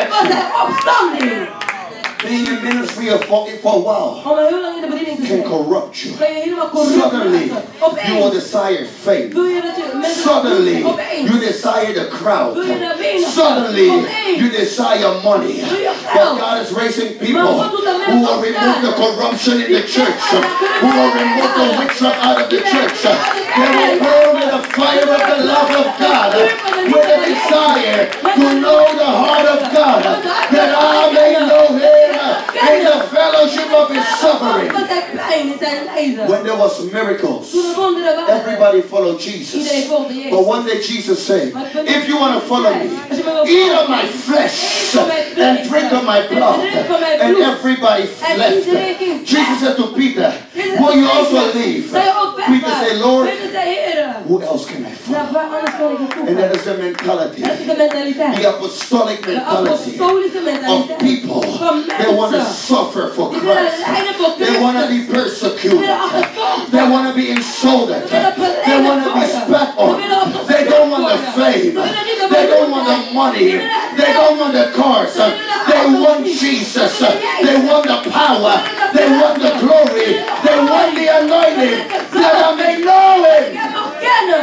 resurrection. Being in ministry for, for a while Om er heel lang in de bediening te can zijn, corrupt you. kan je helemaal corrupt Suddenly, maken. you will Opeens desire fame. wil je dat je mensen Suddenly, opeens you desire the crowd. wil je de menigte. Suddenly, Opeens you desire money. wil je But geld. God is raising people Maar God doet de who mensen will remove the opstaan. corruption in the Die church, en dan who kunnen will wij remove the halen. witchcraft out of the Die church. mensen uit de They will kerk. burn with the fire of the love of God, with a desire to know the heart of God, that I may know him in the fellowship of his suffering. Van zijn pijn en zijn lijden. When there was miracles, Toen er wonderen waren, everybody followed Jesus. iedereen volgde Jezus. But one day Jesus said, if you want to follow me, eat of my flesh and drink of my blood. And everybody left. Jesus said to Peter, will you also leave? Peter said, Lord, Peter zei, Heere, who else can I follow? nou, waar anders kan ik naartoe And gaan? that is the mentality, Dat is de mentaliteit. the apostolic De mentality apostolische of mentaliteit people van that want to mensen. suffer for Die willen Christ. lijden voor They want to Christus. be persecuted. willen achtervolgd They worden. want to be insulted. Ze willen beledigd They want to be worden. spat Ze on. willen opgesloten They don't want the worden. fame. Ze willen niet de They don't want the beroemdheid. money. Ze willen het They geld. don't want the cars. Ze willen They auto's want niet. Jesus. Ze willen Jezus. They want the power. They want the glory. They want the anointing. That I may know Ik him. heb nog kennen.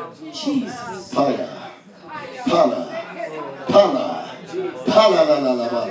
Jesus. Pala. Pala. Pala. Pala la la la la.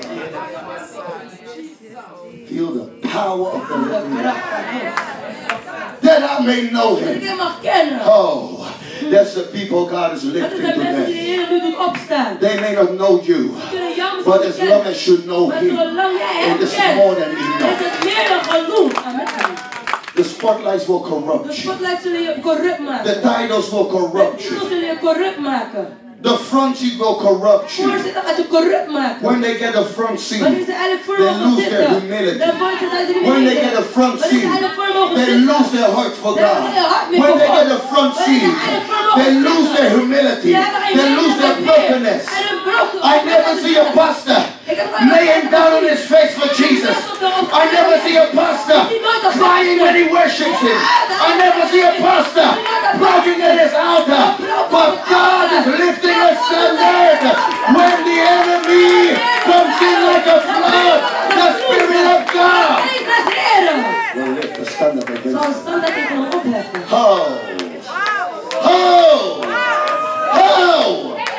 Feel the power of the De living kracht God. van hem. That I may know Dat ik him. hem mag kennen. Oh, that's the people God is Dat lifting is de mensen die de today. Heer nu doet opstaan. They may not know you, Ze kunnen jou but misschien as long kennen. as you know Maar him, zolang jij hem it is kent, more than is enough. het meer dan genoeg. Amen. The spotlights will De corrupt you. spotlight zullen je corrupt maken. The titles will De corrupt titels you. zullen je corrupt maken. The front seat will corrupt you. Voorzitter gaat je corrupt maken. When they get a front seat, Wanneer ze eigenlijk voor they mogen lose their zitten, humility. dan wordt het uit de When they beneden. get a front Wanneer ze seat, eigenlijk voor mogen they zitten, lose their heart for dan God. hebben ze hun hart meer When voor they God. get a front Wanneer ze seat, eigenlijk voor mogen they lose zitten, their humility. ze hebben geen They lose their nederigheid meer. brokenness. En hun broken- I never see a pastor Ik heb nooit laying een down on pastor his face for Jesus. I never see a pastor crying when he worships him. I never see a pastor broken at his altar. But God is lifting a standard. When the enemy comes in like a flood, the Spirit of God Geest des Heren will lift the standard zal against een standaard tegen hem opheffen. Oh! Oh! Oh! That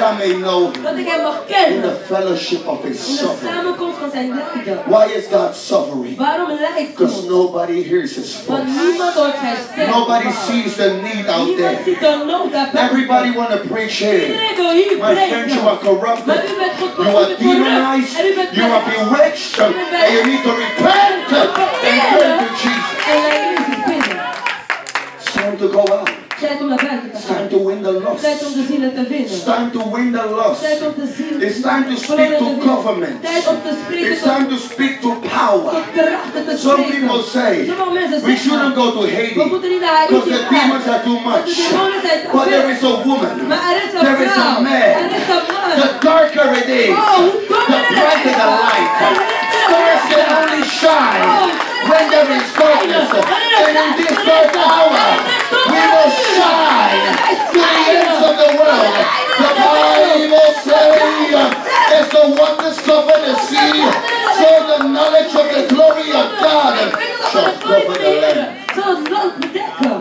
I may know him Dat ik hem mag in the kennen. fellowship of his In de suffering. samenkomst van zijn lijden. Why is God suffering? Waarom lijdt Because God? nobody hears his Want voice. niemand hoort zijn stem. Nobody sees the need out Niemand there. ziet de nood daarbij. Everybody want to preach here. Iedereen wil hier My friends, you are preken. corrupted. Maar u bent You are corrupt. demonized. En u bent You are bewitched. And you need to repent and turn to Jesus. En hij is het binnen. It's time to go out. Tijd om naar buiten te It's time gaan. to win the lost. Tijd om de zielen te It's winnen. time to win the lost. Tijd om de zielen It's time to speak to government. Tijd om te spreken It's tot time to speak to power. krachten te Some spreken. people say Sommige mensen we shouldn't zeggen, go to Haiti we moeten niet naar Haiti because the gaan. demons are too Want de much. demonen zijn te But there veel. is a woman. Maar er is een There is a vrouw. man. Er is een man. The darker it is, Oh, hoe the donkerder het brighter is. the light. En lichter Stars het can is. only shine Oh, when there is darkness. And in this dark hour, we will shine to the ends of the world. The Bible says, as the wonders cover the sea, so the knowledge of the glory of God shall cover the land. Zal het land bedekken.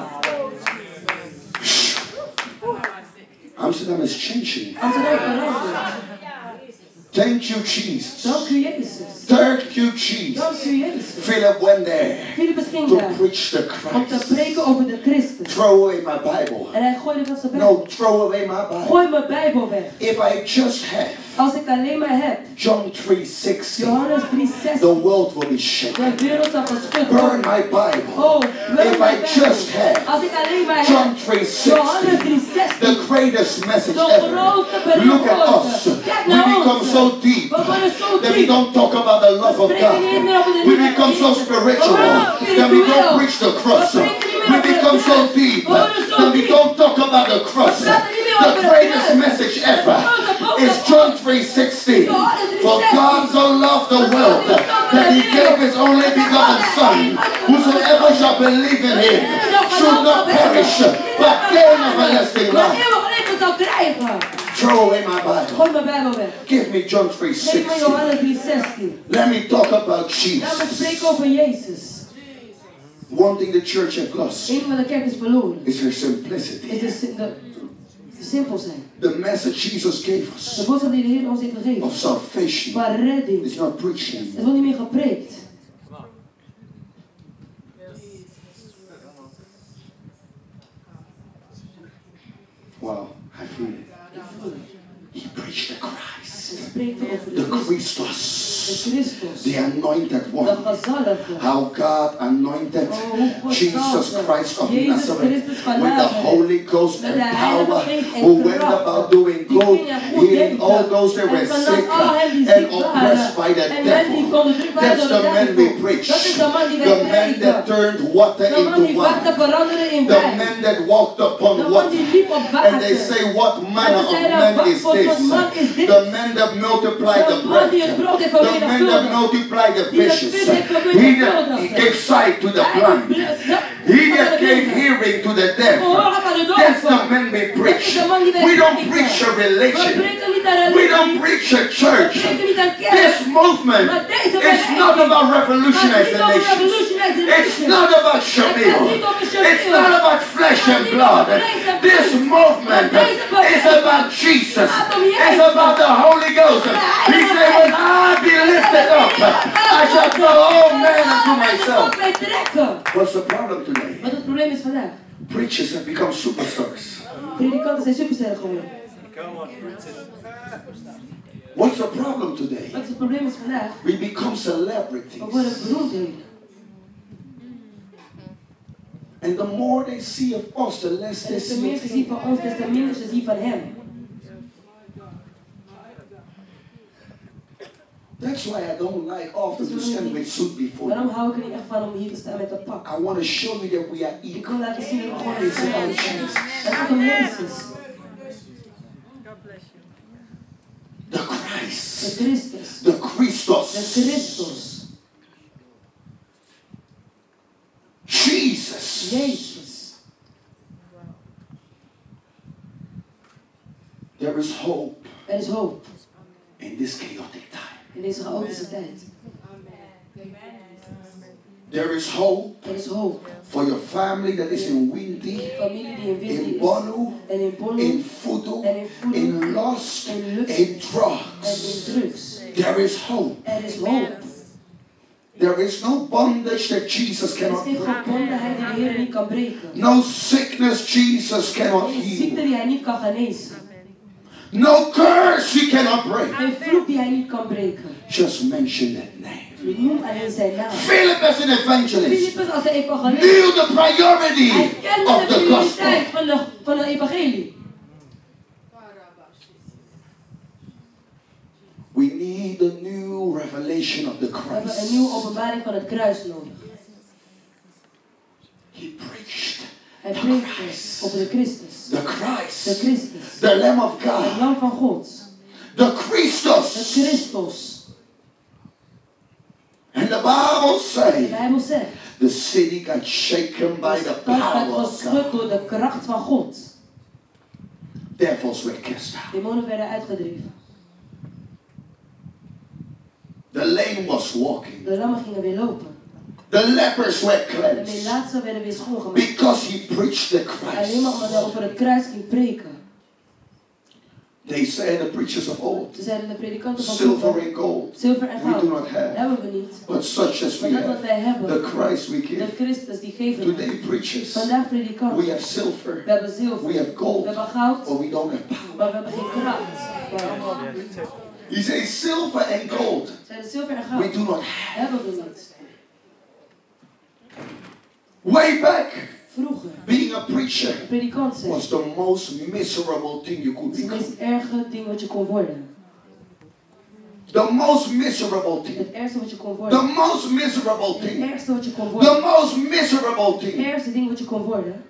Amsterdam is changing. Amsterdam verandert. Thank you, Jesus. Dank u Jezus. Thank you, Jesus. Dank u Jezus. Philip went there Philippus ging to daar preach the om te Christ. preken over de Christus. Throw away my Bible. En hij gooide van zijn Bijbel. No, throw away my Bible. Gooi mijn Bijbel weg. If I just have Als ik alleen maar heb John three sixteen, Johannes drie the zestien. world will be shaken. De wereld zal geschud Burn worden. my Bible. Oh, burn If my I Bijbel. just have Als ik alleen maar John heb three Johannes sixteen, drie zestien. the greatest message De ever. grootste bericht Look at ooit. us. Kijk We naar become ons. so deep We worden zo that we diep. don't talk about the love of God. We become so spiritual that we don't preach the cross. We become so deep that we don't talk about the cross. The greatest message ever is John three sixteen. For God so loved the world that he gave his only begotten Son. Whosoever shall believe in him should not perish, but gain everlasting Maar life. eeuwig leven zal krijgen. Throw away my Bible. Gooi mijn Bijbel weg. Give me John three Geef me sixteen. Johannes drie zestien. Let me talk about Laat me Jesus. spreken over Jezus. One thing the church has lost Eén wat de kerk is verloren. is her Is simplicity. de, si- de, de simpel zijn. The message Jesus gave De us boodschap die de Heer ons heeft gegeven. of salvation Maar redding. is not preaching Het anymore. wordt niet meer gepreekt. Wow, I feel it. Ik voel het. He preached the Christ, Hij spreekt over the de Christus. Christus, De Christus. the anointed De one. gezalfde. How God anointed Oh, hoe Jesus gezalfde. Christ of Jezus Nazareth Christus van with the Nazareth. Holy Ghost Met and de Heilige power, Geest en who went kracht. about doing Die good, ging er goed healing deed. all those that En were vanaf sick al hen die and ziek oppressed by waren. the En men die devil. konden druk waren That's door the de man we duivel. preach. Dat is de man die The wij man that preken. turned water De man into die water wine. veranderde in The wijn. man that walked upon De man water. die liep op And they water. say, what manner En of ze zeiden, man wat is voor this? soort man is dit? The man that multiplied the De man bread. die het brood heeft The man that vermenigvuldigd. multiplied the Die de fishes. vis heeft He, that, he vermenigvuldigd. gave sight to the Hij blind. bl- He that gave hearing to the deaf. Gehoor aan de That's the doven. man we Dat is preach. de man die wij We don't prediken. preach a We religion. preken niet aan We religie. don't preach a We church. preken niet aan This kerk. movement Maar deze is beweging not about gaat revolutionize niet the over nations. revolutionize the It's nation. not about Het Shamil. gaat niet over Shamil. It's not about flesh and blood. This movement is about Jesus. It's about the Holy Ghost. He said, when I be lifted up, I shall draw all men unto myself. What's the problem today? Wat het probleem is vandaag. Preachers have become superstars. Predikanten zijn supersterren geworden. Come on, that's it. What's the problem today? Wat het probleem is vandaag. We become We celebrities. worden beroemdheden. And the more they see of us, the less En they des te see meer of ze zien him. van ons, des te minder ze zien van hem. That's why I don't like often to stand with suit before Daarom you. hou ik er niet echt van om hier te staan met een pak. I want to show you that we are Ik equal. wil laten zien dat we gewoon It's about hetzelfde zijn. Jesus. Het gaat om Jezus. The De Christ. Christus. The Christos. De Christus. Jesus. Jezus. There is hope Er is hoop in this chaotic time. in deze chaotische tijd. There is hope Er is hoop. for your family that is in Windy, Familie die in Windy in is. Bonu, En in Bonn. in Fudu, En in Fudu. in lust, In lust. in En drugs. in drugs. There is hope. Er is hoop. There is no bondage that Jesus Er is cannot geen break. gebondenheid die de Heer niet kan breken. No sickness Jesus cannot Geen ziekte heal. die hij niet kan genezen. No curse he cannot break. Geen vloek die hij niet kan breken. Just mention that name. Noem alleen zijn naam. Philip as an evangelist Filippus als de evangelist. knew the priority Hij kende of de the gospel. prioriteit van de, van de evangelie. We need a new revelation of the We hebben een Christ. nieuwe openbaring van het kruis nodig. He preached Hij preekte over de Christus. the De Christ, Christus. the Lamb of Het God, lam van God. the De Christus. Christus. And the Bible De says Bijbel zegt. the city got shaken by De the stad werd power of geschud God. door de kracht van God. Devils were cast out. Demonen werden uitgedreven. The lame was walking. De lammen gingen weer lopen. The lepers were De cleansed melaatsen werden weer schoongemaakt. because he preached the Alleen maar Christ. omdat hij over het kruis ging preken. They say the preachers of old, Ze zeiden de predikanten van silver vroeger, and gold, zilver en we goud, do not have, hebben we niet. but such as we Maar dat wat have, wij hebben, the Christ we de give. Christus die geven we. Today preachers, Vandaag we predikanten, have silver, we hebben zilver, we have we gold, hebben goud, but we don't have power. maar we hebben geen kracht. He says silver and gold, Zeiden zilver en we goud, do not have. hebben we niet. Way back, Vroeger, being a preacher een predikant zijn, was the most miserable thing you could is het become. meest erge ding wat je kon worden. The most miserable thing. Het ergste wat je kon The worden. most miserable Het thing. ergste wat je kon The worden. most miserable Het thing. ergste ding wat je kon worden.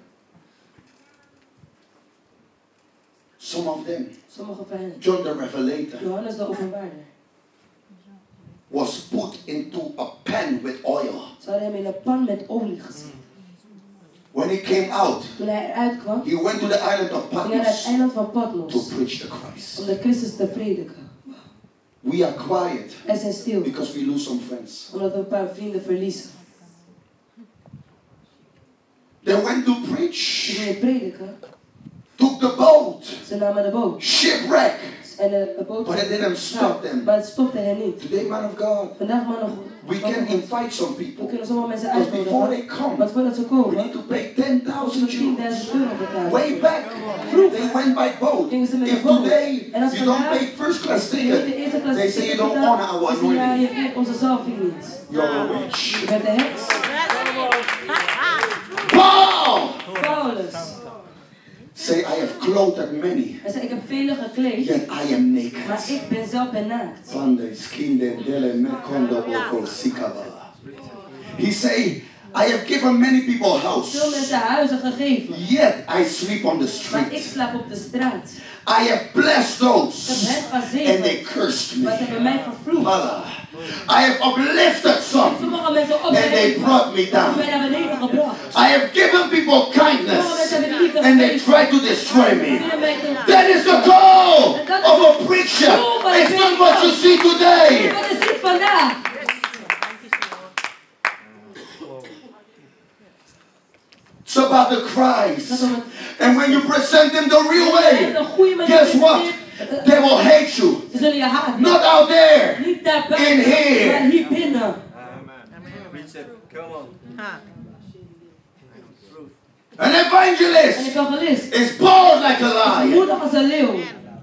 Some of them, Sommige van hen. John the Revelator, Johannes de openbaarder. was put into a pan with oil. Ze hadden hem in een pan met olie gezet. When he came out, Toen hij eruit kwam, he went to the island of ging hij naar het Patmos eiland van to Patmos. preach the Christ. Om de Christus te prediken. We are quiet Wij zijn stil. because we lose some friends. Omdat we een paar vrienden verliezen. They went to Ze preach, gingen prediken. took the boat, Ze namen de boot. shipwreck, En de, de boot... but it didn't stop them. Maar het stopte hen niet. Today, man of God, Vandaag man nog... we can invite some We people, kunnen sommige mensen because before uitnodigen. they come, Maar voordat ze we komen, need to pay ten moeten thousand we euros. tienduizend euro betalen. Way back, they went by boat. Gingen ze met de If boot. today En als you don't vandaag pay first class je niet de ticket, eerste klas they say you ticket don't betaalt, honor our ze zeggen, ja, anointing. je eert onze zalving niet. You're a witch. Je bent de heks. Paul! Paulus. Say, I have clothed many, Hij zei, ik heb velen gekleed, yet I am maar naked. ik ben zelf ben naakt. Pande skinde dele mekondo oko sikaba. He say, I have given many people Veel house, mensen huizen gegeven, yet I sleep on the maar ik street. slaap op de straat. I have blessed Ik heb those, hen and they gezegend, cursed maar ze me. hebben mij vervloekt. Allah. I have uplifted some, Sommige mensen and they opgegeven, brought me hebben down. mij naar beneden gebracht. I have given people Sommige mensen kindness, hebben liefde and they gegeven. try to destroy Ze me. willen mij te- That is the goal of a preacher. It's not what you see today. Wat is dit vandaag? It's about the Christ. And when you present them the real way, guess what? They will hate you. Ze zullen je haten. Not out there. Niet daar In buiten, here. maar hier binnen. Amen. Preach it. Come on. Truth. An En evangelist evangelist is bold like a is lion. moedig als een leeuw.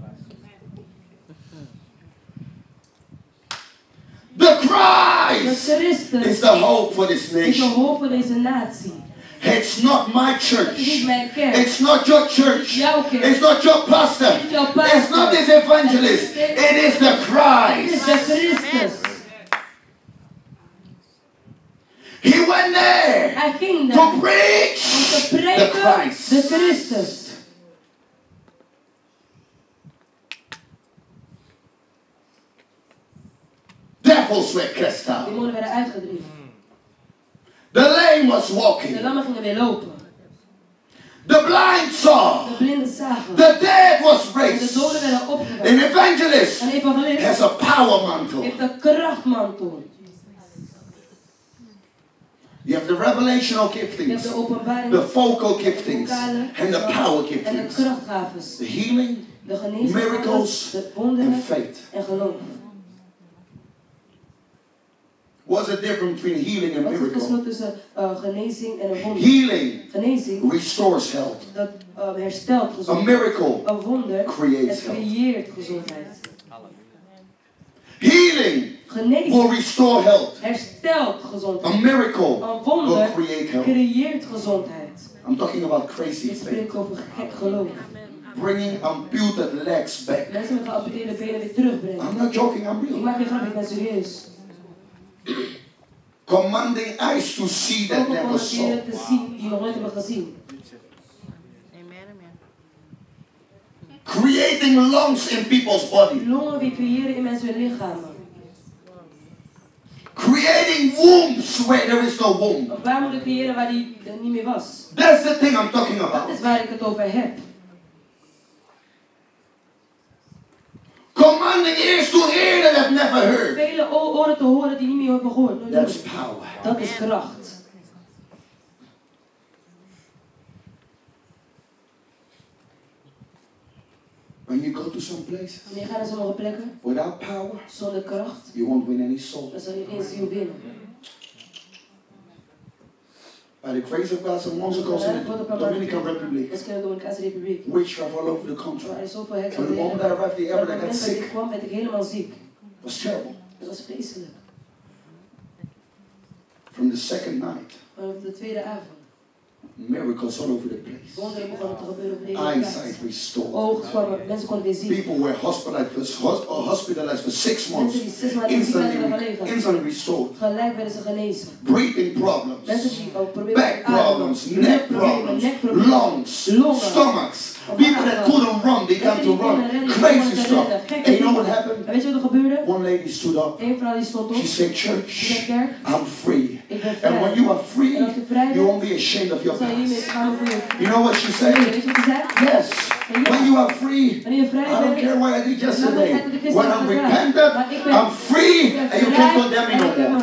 The De Christ Christus is the hope for this is de nation. hoop voor deze natie. It's not my Het is niet church. mijn kerk. It's not your church. Jouw kerk. It's not your pastor. Niet jouw pastor. It's not this evangelist. It is the Het is Christ. de Christus. He went there Hij ging to daar om preach te the preken Christ. de Christus. Devils were cast out. Demonen werden uitgedreven. The lame was De walking. lammen gingen weer lopen. The blind saw. De blinden zagen. The dead was En de raised. doden werden opgewekt. An evangelist Een evangelist has a power mantle. heeft een krachtmantel. You have the revelational Je hebt giftings, de openbaring, the focal giftings, vocale, and the power en de giftings. krachtgaves. The healing, De genezingsgaves, miracles, de wonderen and faith. en geloof. What's the difference between healing and Wat is het verschil miracle? tussen uh, genezing en een wonder? Healing Genezing, restores health. dat uh, herstelt A gezondheid. miracle Een wonder, creates het health. creëert gezondheid. Healing will Genezing restore health. herstelt gezondheid. A miracle Een will wonder create health. creëert gezondheid. I'm talking about crazy Ik faith. spreek over gek geloof. Bringing amputed legs back. Mensen met geamputeerde benen weer terugbrengen. I'm not joking, I'm Ik real. maak geen grap, ik ben serieus. Commanding eyes to see that Ogen never van saw. dieren te zien die nog nooit hebben gezien. Creating lungs in people's body. Longen weer creëren in mensen hun lichamen. Creating wombs where there is no womb. Een baarmoeder creëren waar die er niet meer was. That's the thing I'm talking Dat about. is waar ik het over heb. Commanding ears to hear that have never heard. Vele o- oren te horen die niet meer hebben gehoord. Nooit That's gehoord. power. Dat is kracht. When you go to some places Wanneer je gaat naar sommige plekken without power, zonder kracht, you won't win any soul. dan zal je geen ziel winnen. By the grace of God, some months ago in the Dominican Republic, Dat is in de Dominicaanse Republiek. witchcraft all over the country. Er is zoveel heks And the moment I arrived there, Op het I got moment dat ik sick. kwam, werd ik helemaal ziek. It was terrible. Dat was vreselijk. From the second night, Maar op de tweede avond, miracles all over the place. wonderen begonnen te gebeuren op de hele plaats. Eyesight restored. Ogen kwamen, mensen konden weer zien. People were hospitalized for, hos- or hospitalized for six months. Mensen die zes maanden in het ziekenhuis hebben Instantly, gelegen. instantly restored. Gelijk werden ze genezen. Breathing problems, Mensen die ook problemen back met ademen, problems, neck problems, nekproblemen, lungs, longen. stomachs. People that couldn't run began to run. Crazy stuff. And you know what happened? En weet je wat er gebeurde? One lady stood up. Eén vrouw die stond op. She said, Die zei, Church, kerk, I'm free. ik ben And when vrij. you are free, En als je vrij you bent, won't be ashamed of your zal je niet meer past. schamen voor je. You know what she Weet said? je wat ze zei? Yes. When you are free, Wanneer je vrij I don't bent, care what I did yesterday. When I'm Maar repentant, ik ben- I'm free ik ben and you vrij can't condemn me en no ik ben- more.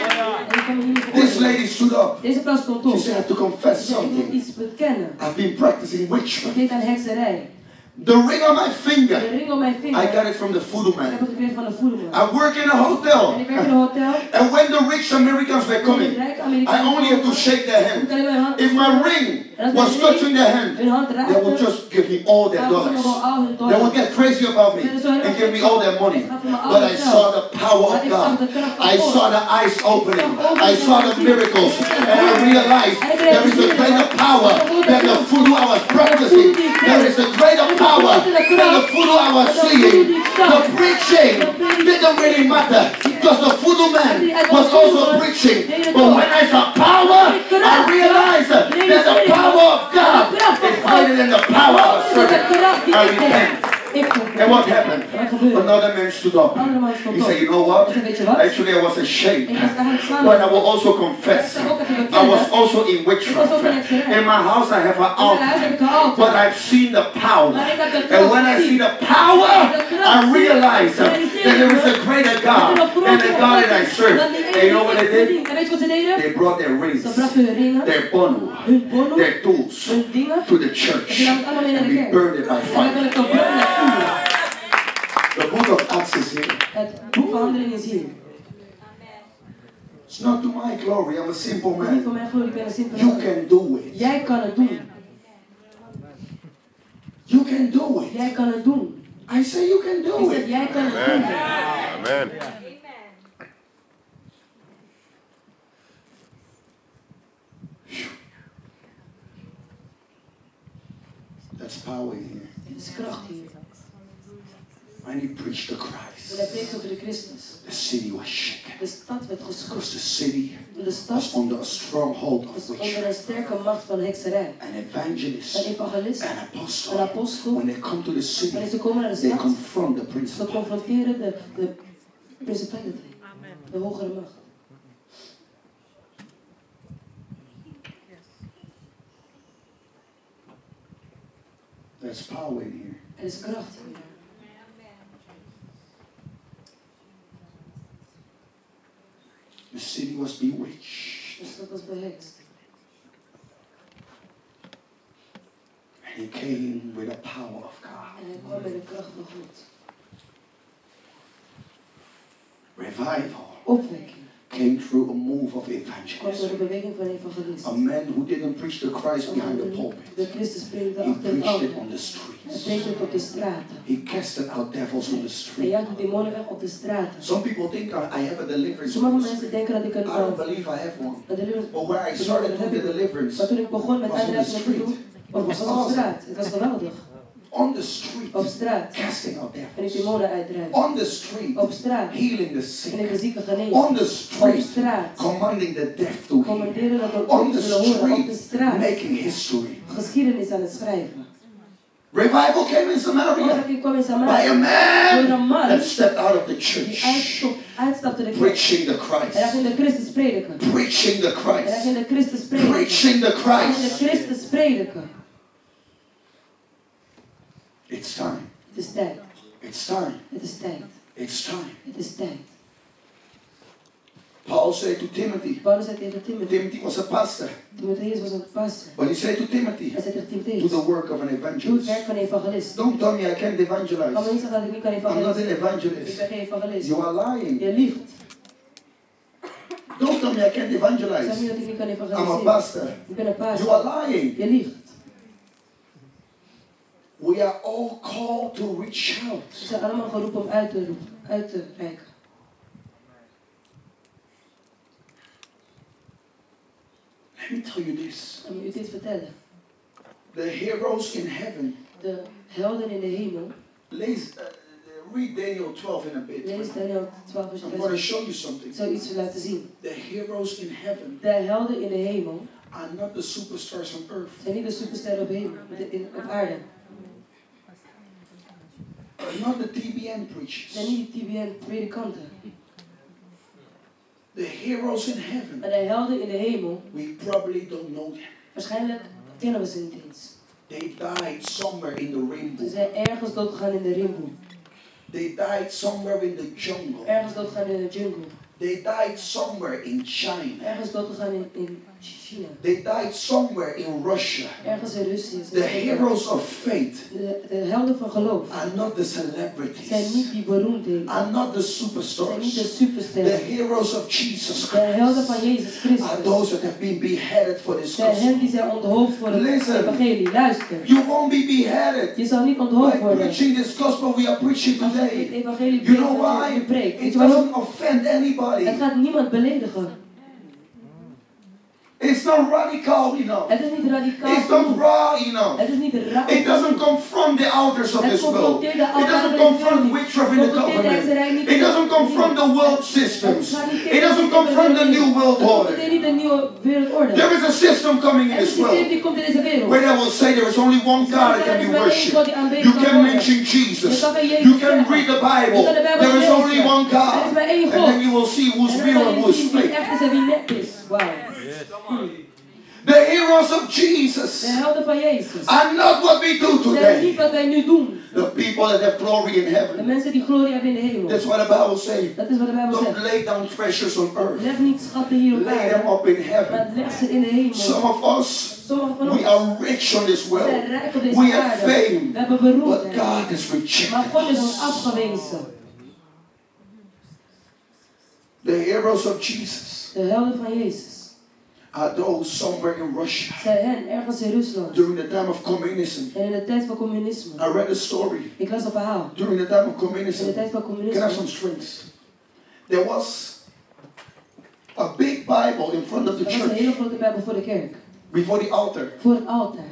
en ik kan me niet meer This veroordelen. lady stood up. Deze vrouw stond She op. said, I have to Ze confess zei, ik moet something. iets bekennen. I've been practicing Ik witchcraft. deed aan hekserij. The ring on my De finger, ring om mijn vinger. I got it from the voodoo Ik heb man. het gekregen van de voerman. I work in a En hotel. ik werk in een hotel. And when the rich Americans were coming, De rijke I Amerikanen only had to shake their Ik hand. kan alleen mijn hand If my ring was touching their hand, hun hand they would raakte, just give me all their gaven ze me dollars. gewoon al hun They would dollars. get crazy about me and give me all their money. But I saw the power of God. I saw the eyes opening. I saw the miracles. And I realized there is a greater power than the voodoo I was practicing. There is a greater power than the voodoo I was seeing. The preaching didn't really matter because the voodoo man was also preaching. But when I saw power, I realized that the power of God is greater than the power of serpent. I repent. And what happened? Another man stood up. He said, you know what? Actually, I was ashamed. But I will also confess. I was also in witchcraft. In my house, I have an altar. But I've seen the power. And when I see the power, I realize that there is a greater God than the God that I serve. And you know what they did? En weet je wat ze deden? They brought their rings, Ze brachten hun ringen, their bundle, hun bonnen, their tools hun dingen. to the church. And we burned it by En we fire. hebben het opgebrand naar vuur. The book of Acts is here. Het boek van Handelingen is hier. It's not to my glory. I'm a simple Het is niet voor man. mijn glorie, ik ben een simpele You man. can do it. Jij kan het doen. You can do it. Jij kan het doen. I say you can Ik do zeg, it. jij kan het doen. Amen. There's power in here. Er is kracht hier. When he preached the En Christ, hij preekt over de Christus. the city was shaken. De stad werd Because geschud. the city De was stad under a stronghold was of onder witchcraft. een sterke macht van hekserij. An Een evangelist, evangelist, an een apostle. apostel. When they come to the city, Wanneer ze komen naar de they stad, confront the ze principal. confronteren de, de principality, de hogere macht. There's power in here. Er is kracht hier. The city was bewitched. Dus dat was behekst. And he came with the power of God. En hij kwam met de kracht van God. Revival Opwekking. came through a move of Kwam door de evangelism. beweging van evangelisten. A man who didn't preach the Christ behind the pulpit. De Christus predikte He achter het preached it altaar. on the Hij streets. predikte het op de straten. He casted out devils on the Hij street. jaagde demonen weg op de straten. Some people think I I have a deliverance. Sommige ministry. mensen denken dat ik een, I don't uh, believe I have one. een deliverance... But where I started doing the deliverance Maar toen ik begon met was on the uitdrijven te street. doen, was het op straat. Het was geweldig. On the street, Op straat. casting out En ik devils. demonen uitdrijven. On the street, Op straat. healing the En ik sick. de zieken genezen. On the Op street, straat. commanding the deaf to heal. Commanderen dat de On the ouders zullen horen. Op de street, straat. making history. Geschiedenis aan het schrijven. Revival came in Samaria Opwekking kwam in by a Samaria. Door man een man that stepped out of the die church, uitstop, uitstapte de kerk. preaching the En hij Christ. ging de Christus prediken. Preaching the En hij Christ. ging de Christus prediken. Preaching the Hij ging de Christ. Christus prediken. It's time. Het is tijd. It's time. Het is tijd. It's time. Het is tijd. Paul said to Timothy, Paulus zei tegen Timothy. Timothy was a pastor, Timotheus was een pastor. but he said to Timothy, Hij zei tegen do Timotheus. the work of an Doe het werk evangelist. van een evangelist. Don't tell me I can't Kan me evangelize. niet zeggen dat ik niet kan I'm not an evangeliseren. Ik evangelist. ben geen evangelist. You are lying. Je liegt. Don't tell me I can't Ik zeg niet evangelize. dat ik niet kan I'm a evangeliseren. pastor. Ik ben een You pastor. are lying. Je liegt. We are all called to reach out. Ze zijn allemaal geroepen om uit te roepen, uit te reiken. Let me tell you this. En moet je dit vertellen. The heroes in heaven. De helden in de hemel. Lees, uh, read Daniel twelve in a bit. Lees Daniel twaalf vers I'm going to zes. show you something. Ik zal iets laten zien. The heroes in heaven De helden in de hemel are not the superstars on earth. zijn niet de supersterren op, hemel, de- in, op aarde. Are not the T B N Zijn preachers. niet die T B N predikanten. The heroes in heaven. Maar de helden in de hemel, We probably don't know them. waarschijnlijk kennen we ze niet eens. They died somewhere in the Ze rainbow. zijn ergens doodgegaan in de rimboe. They died somewhere in the jungle. Ergens doodgegaan in de jungle. They died somewhere in China. Ergens doodgegaan in, in China. They died somewhere in Russia. Ergens in Rusland. The heroes of faith De, de helden van geloof are not the zijn celebrities, niet die beroemdheden. are not the Zijn niet de superstars. The supersterren. heroes of Jesus De helden Christ van Jezus are Christus those that have been beheaded for this zijn hen gospel. die zijn onthoofd voor het Listen. evangelie. Luister. You won't be beheaded Je zal niet onthoofd by worden. preaching this gospel we are preaching Als je het today. evangelie You know preekt, why? je preekt. Weet It je waarom? doesn't offend anybody. Het gaat niemand beledigen. It's not radical enough. Het is niet radicaal It's not genoeg. raw enough. Het is niet rauw. It doesn't confront the altars of Het this world. confronteert de It doesn't altaren confront niet. witchcraft in the Confronteert de hekserij government. niet. It doesn't confront the world systems. Het gaat niet It tegen doesn't de confront the new world Het order. confronteert niet de nieuwe wereldorde. There is a system coming in Er is this een systeem world die komt in deze wereld. where they will say there is only one God that can be worshipped. You can mention Jesus. You can read the Bible. There is only one God. And then you will see who's En real dan and zal je who's zien wie fake. echt is en wie net is. Wauw. The heroes of De Jesus helden van Jezus. are not what we do Zijn today. niet wat wij nu doen. The people that have glory in De heaven. mensen die glorie hebben in de hemel. That's what the Bible says. Dat is wat de Bijbel Don't zegt. lay down treasures on earth. Leg niet schatten hier op Lay them aarde, up in heaven. maar leg ze in de hemel. Some of us, Sommigen van we ons are rich on this zijn world. rijk op deze We have aarde. fame. We hebben But beroemdheid. God has Maar rejected God is ons us. afgewezen. The heroes of Jesus De helden van Jezus are those somewhere in Russia zijn hen ergens in Rusland. during the time of communism. En in de tijd van communisme. I read a story. Ik las een verhaal. During the time of In de communism, tijd van can I have some communisme. strings? There was a big Bible in front of the Er was een church hele grote Bijbel voor de kerk. before the altar. Voor het altaar.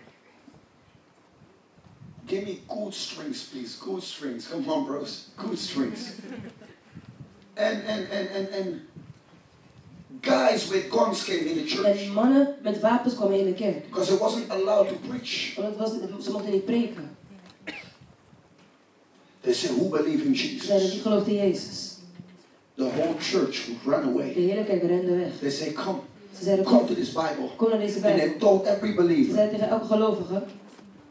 Give me good strings, please. Good strings. Come on, bros. Good strings. And and and and and guys with guns came in the church En mannen met wapens kwamen in de kerk. because it wasn't allowed to preach. Want het was, ze mochten niet preken. They said, "Who believe in Ze zeiden, Jesus?" wie gelooft in Jezus? The whole church ran De away. hele kerk rende weg. They say, "Come, Ze zeiden, come kom, to this Bible." kom naar deze And Bijbel. they told every Ze believer. zeiden tegen elke gelovige,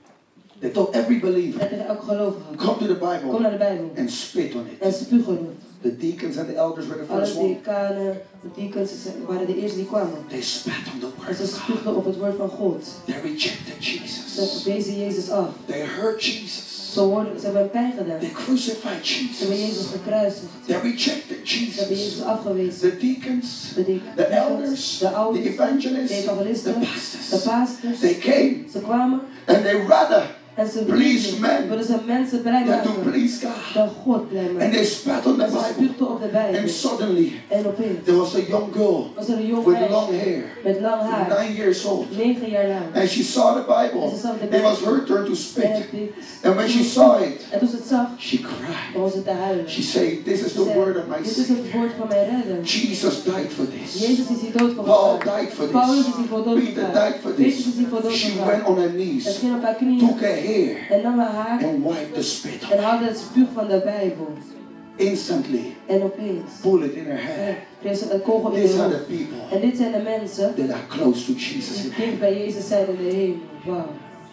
They told every ze believer, zeiden tegen elke gelovige, "Come to the kom Bible naar de Bijbel and spit on it." en spuug erop. The deacons and the elders were the Alle first one. decanen, de deacons waren de eerste die kwamen. They spat on the En word ze of God. spuugden op het woord van God. They rejected Ze Jesus. wezen Jezus af. They hurt Jesus. Ze, worden, ze hebben hem pijn gedaan. They crucified Ze hebben Jezus Jesus. gekruisigd. They rejected Ze hebben Jezus Jesus. afgewezen. The deacons, De, de, the elders, de the ouders, de evangelists, the evangelisten, de pastors, pastors. they came Ze kwamen and they rather en ze please men wilden ze mensen blij than to maken please God. dan God blij And maken. they spat on the En ze Bible. spuugden op de Bijbel. And suddenly En opeens there was a young girl was er een jong with meisje long hair, met lang haar, nine years old. negen jaar lang. And she saw the Bible. En ze zag de It Bijbel. was her turn to En, spit. het- And when she saw it, en toen ze het zag, she cried. begon ze te huilen. She said, "This is Ze the zei, word of my dit is Savior. het woord van mijn redder. Jesus died for this. Jezus is hier dood Paul gegaan. died for Paulus is this. hier voor dood Peter gegaan. died for Petrus this." is hier voor dood She gegaan. went on her En knees, ging op haar knieën took her hair, en nam haar haar and wiped the spit en on. haalde het spuug van de Bijbel. Instantly, En opeens bullet in her eh, head. kreeg ze een kogel in These de are rug. the people En dit zijn de mensen that are close to Jesus in die heaven. dicht bij Jezus zijn in de hemel. Wauw.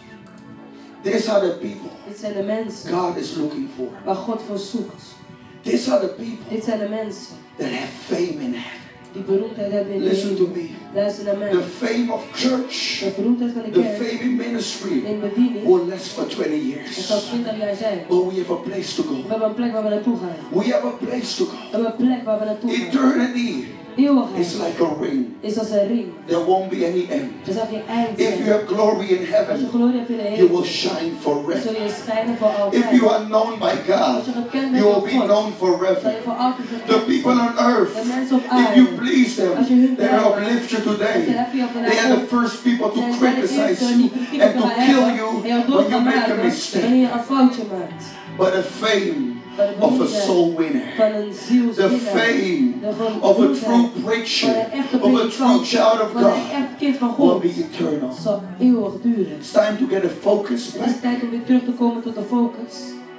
These are the people Dit zijn de mensen God is looking for. waar God voor zoekt. These are the people Dit zijn de mensen that have fame in heaven. die beroemdheid hebben in de Listen to hemel. me. Luister naar mij. The fame of church, De beroemdheid van de the kerk fame in ministry in bediening, will last for twenty het zal years. twintig jaar zijn. But we have a place to We go. hebben een plek waar we naartoe gaan. We have a place to We go. hebben een plek waar we naartoe gaan. Eternity is Eeuwigheid like a ring. is als een ring. There won't be any end. Er zal geen eind If you zijn. have glory in Als je heaven, glorie hebt in de you hemel, will shine dan zul forever. je schijnen voor altijd. If you are known by God, Als je gekend you bent will door be God, known zal je forever. voor altijd gekend The people zijn. on earth, De mensen op if aarde, you please them, als je hun they will blij uplift you maakt, dan today. hef je van They are the op. first people to Zij zijn de criticize eerste you die kritiek and op to gaan kill hebben you en jou dood when you gaan make a maken wanneer mistake. je een foutje maakt. But the fame Maar de of a beroemdheid soul winner, van een the zielswinnaar, fame de gewoon of a true beroemdheid preacher, van een echte of a true predikant, child of van een God, echt kind van will God, be eternal. zal eeuwig duren. It's time to get a focus Het is back. tijd om weer terug te komen tot de focus.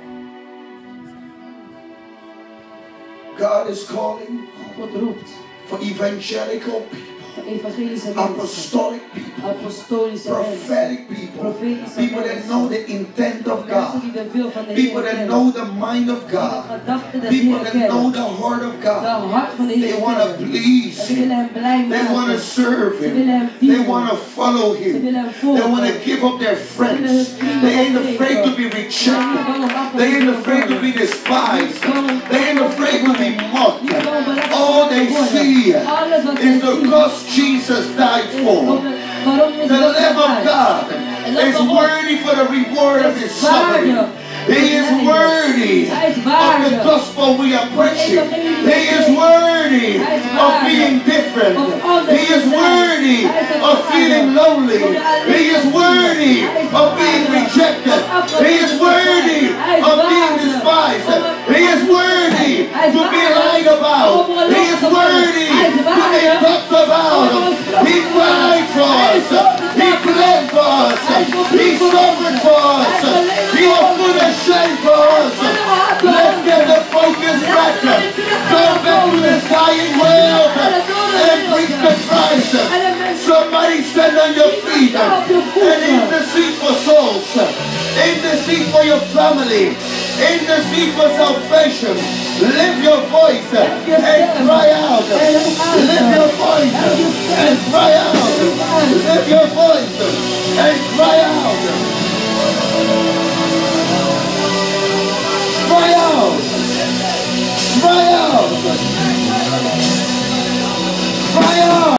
God is calling God roept for evangelical people, voor evangelische mensen, apostolic people, apostolische mensen, prophetic people, profetische people that mensen, know the intent of mensen God, die de wil van de people Heer that kennen, know the mind of die de God, gedachten des people Heeren that know kennen, the heart of de God. hart van de They Heer want to kennen. please En ze willen Him. hem blij They want to maken. serve Ze willen Him. hem They dienen. want to follow Ze Him. willen hem They want to volgen. give up their friends. They ain't afraid to be rejected. They ain't afraid to be despised. They ain't afraid to be mocked. All they see is the cost Jesus died for. The Lamb of God is worthy for the reward of His suffering. He is worthy of the gospel we are preaching. He is worthy of being different. He is worthy of feeling lonely. He is worthy of being rejected. He is worthy of being despised. He is worthy to be lied about. He is worthy to be talked about. He died for us. He bled for us. He suffered for us. He was put to shame for us. Let's get the focus back. Go back to this dying world and preach the Christ. Somebody stand on your feet and intercede for souls. Intercede for your family. Intercede for salvation. Lift your voice and cry out. Lift your voice and cry out.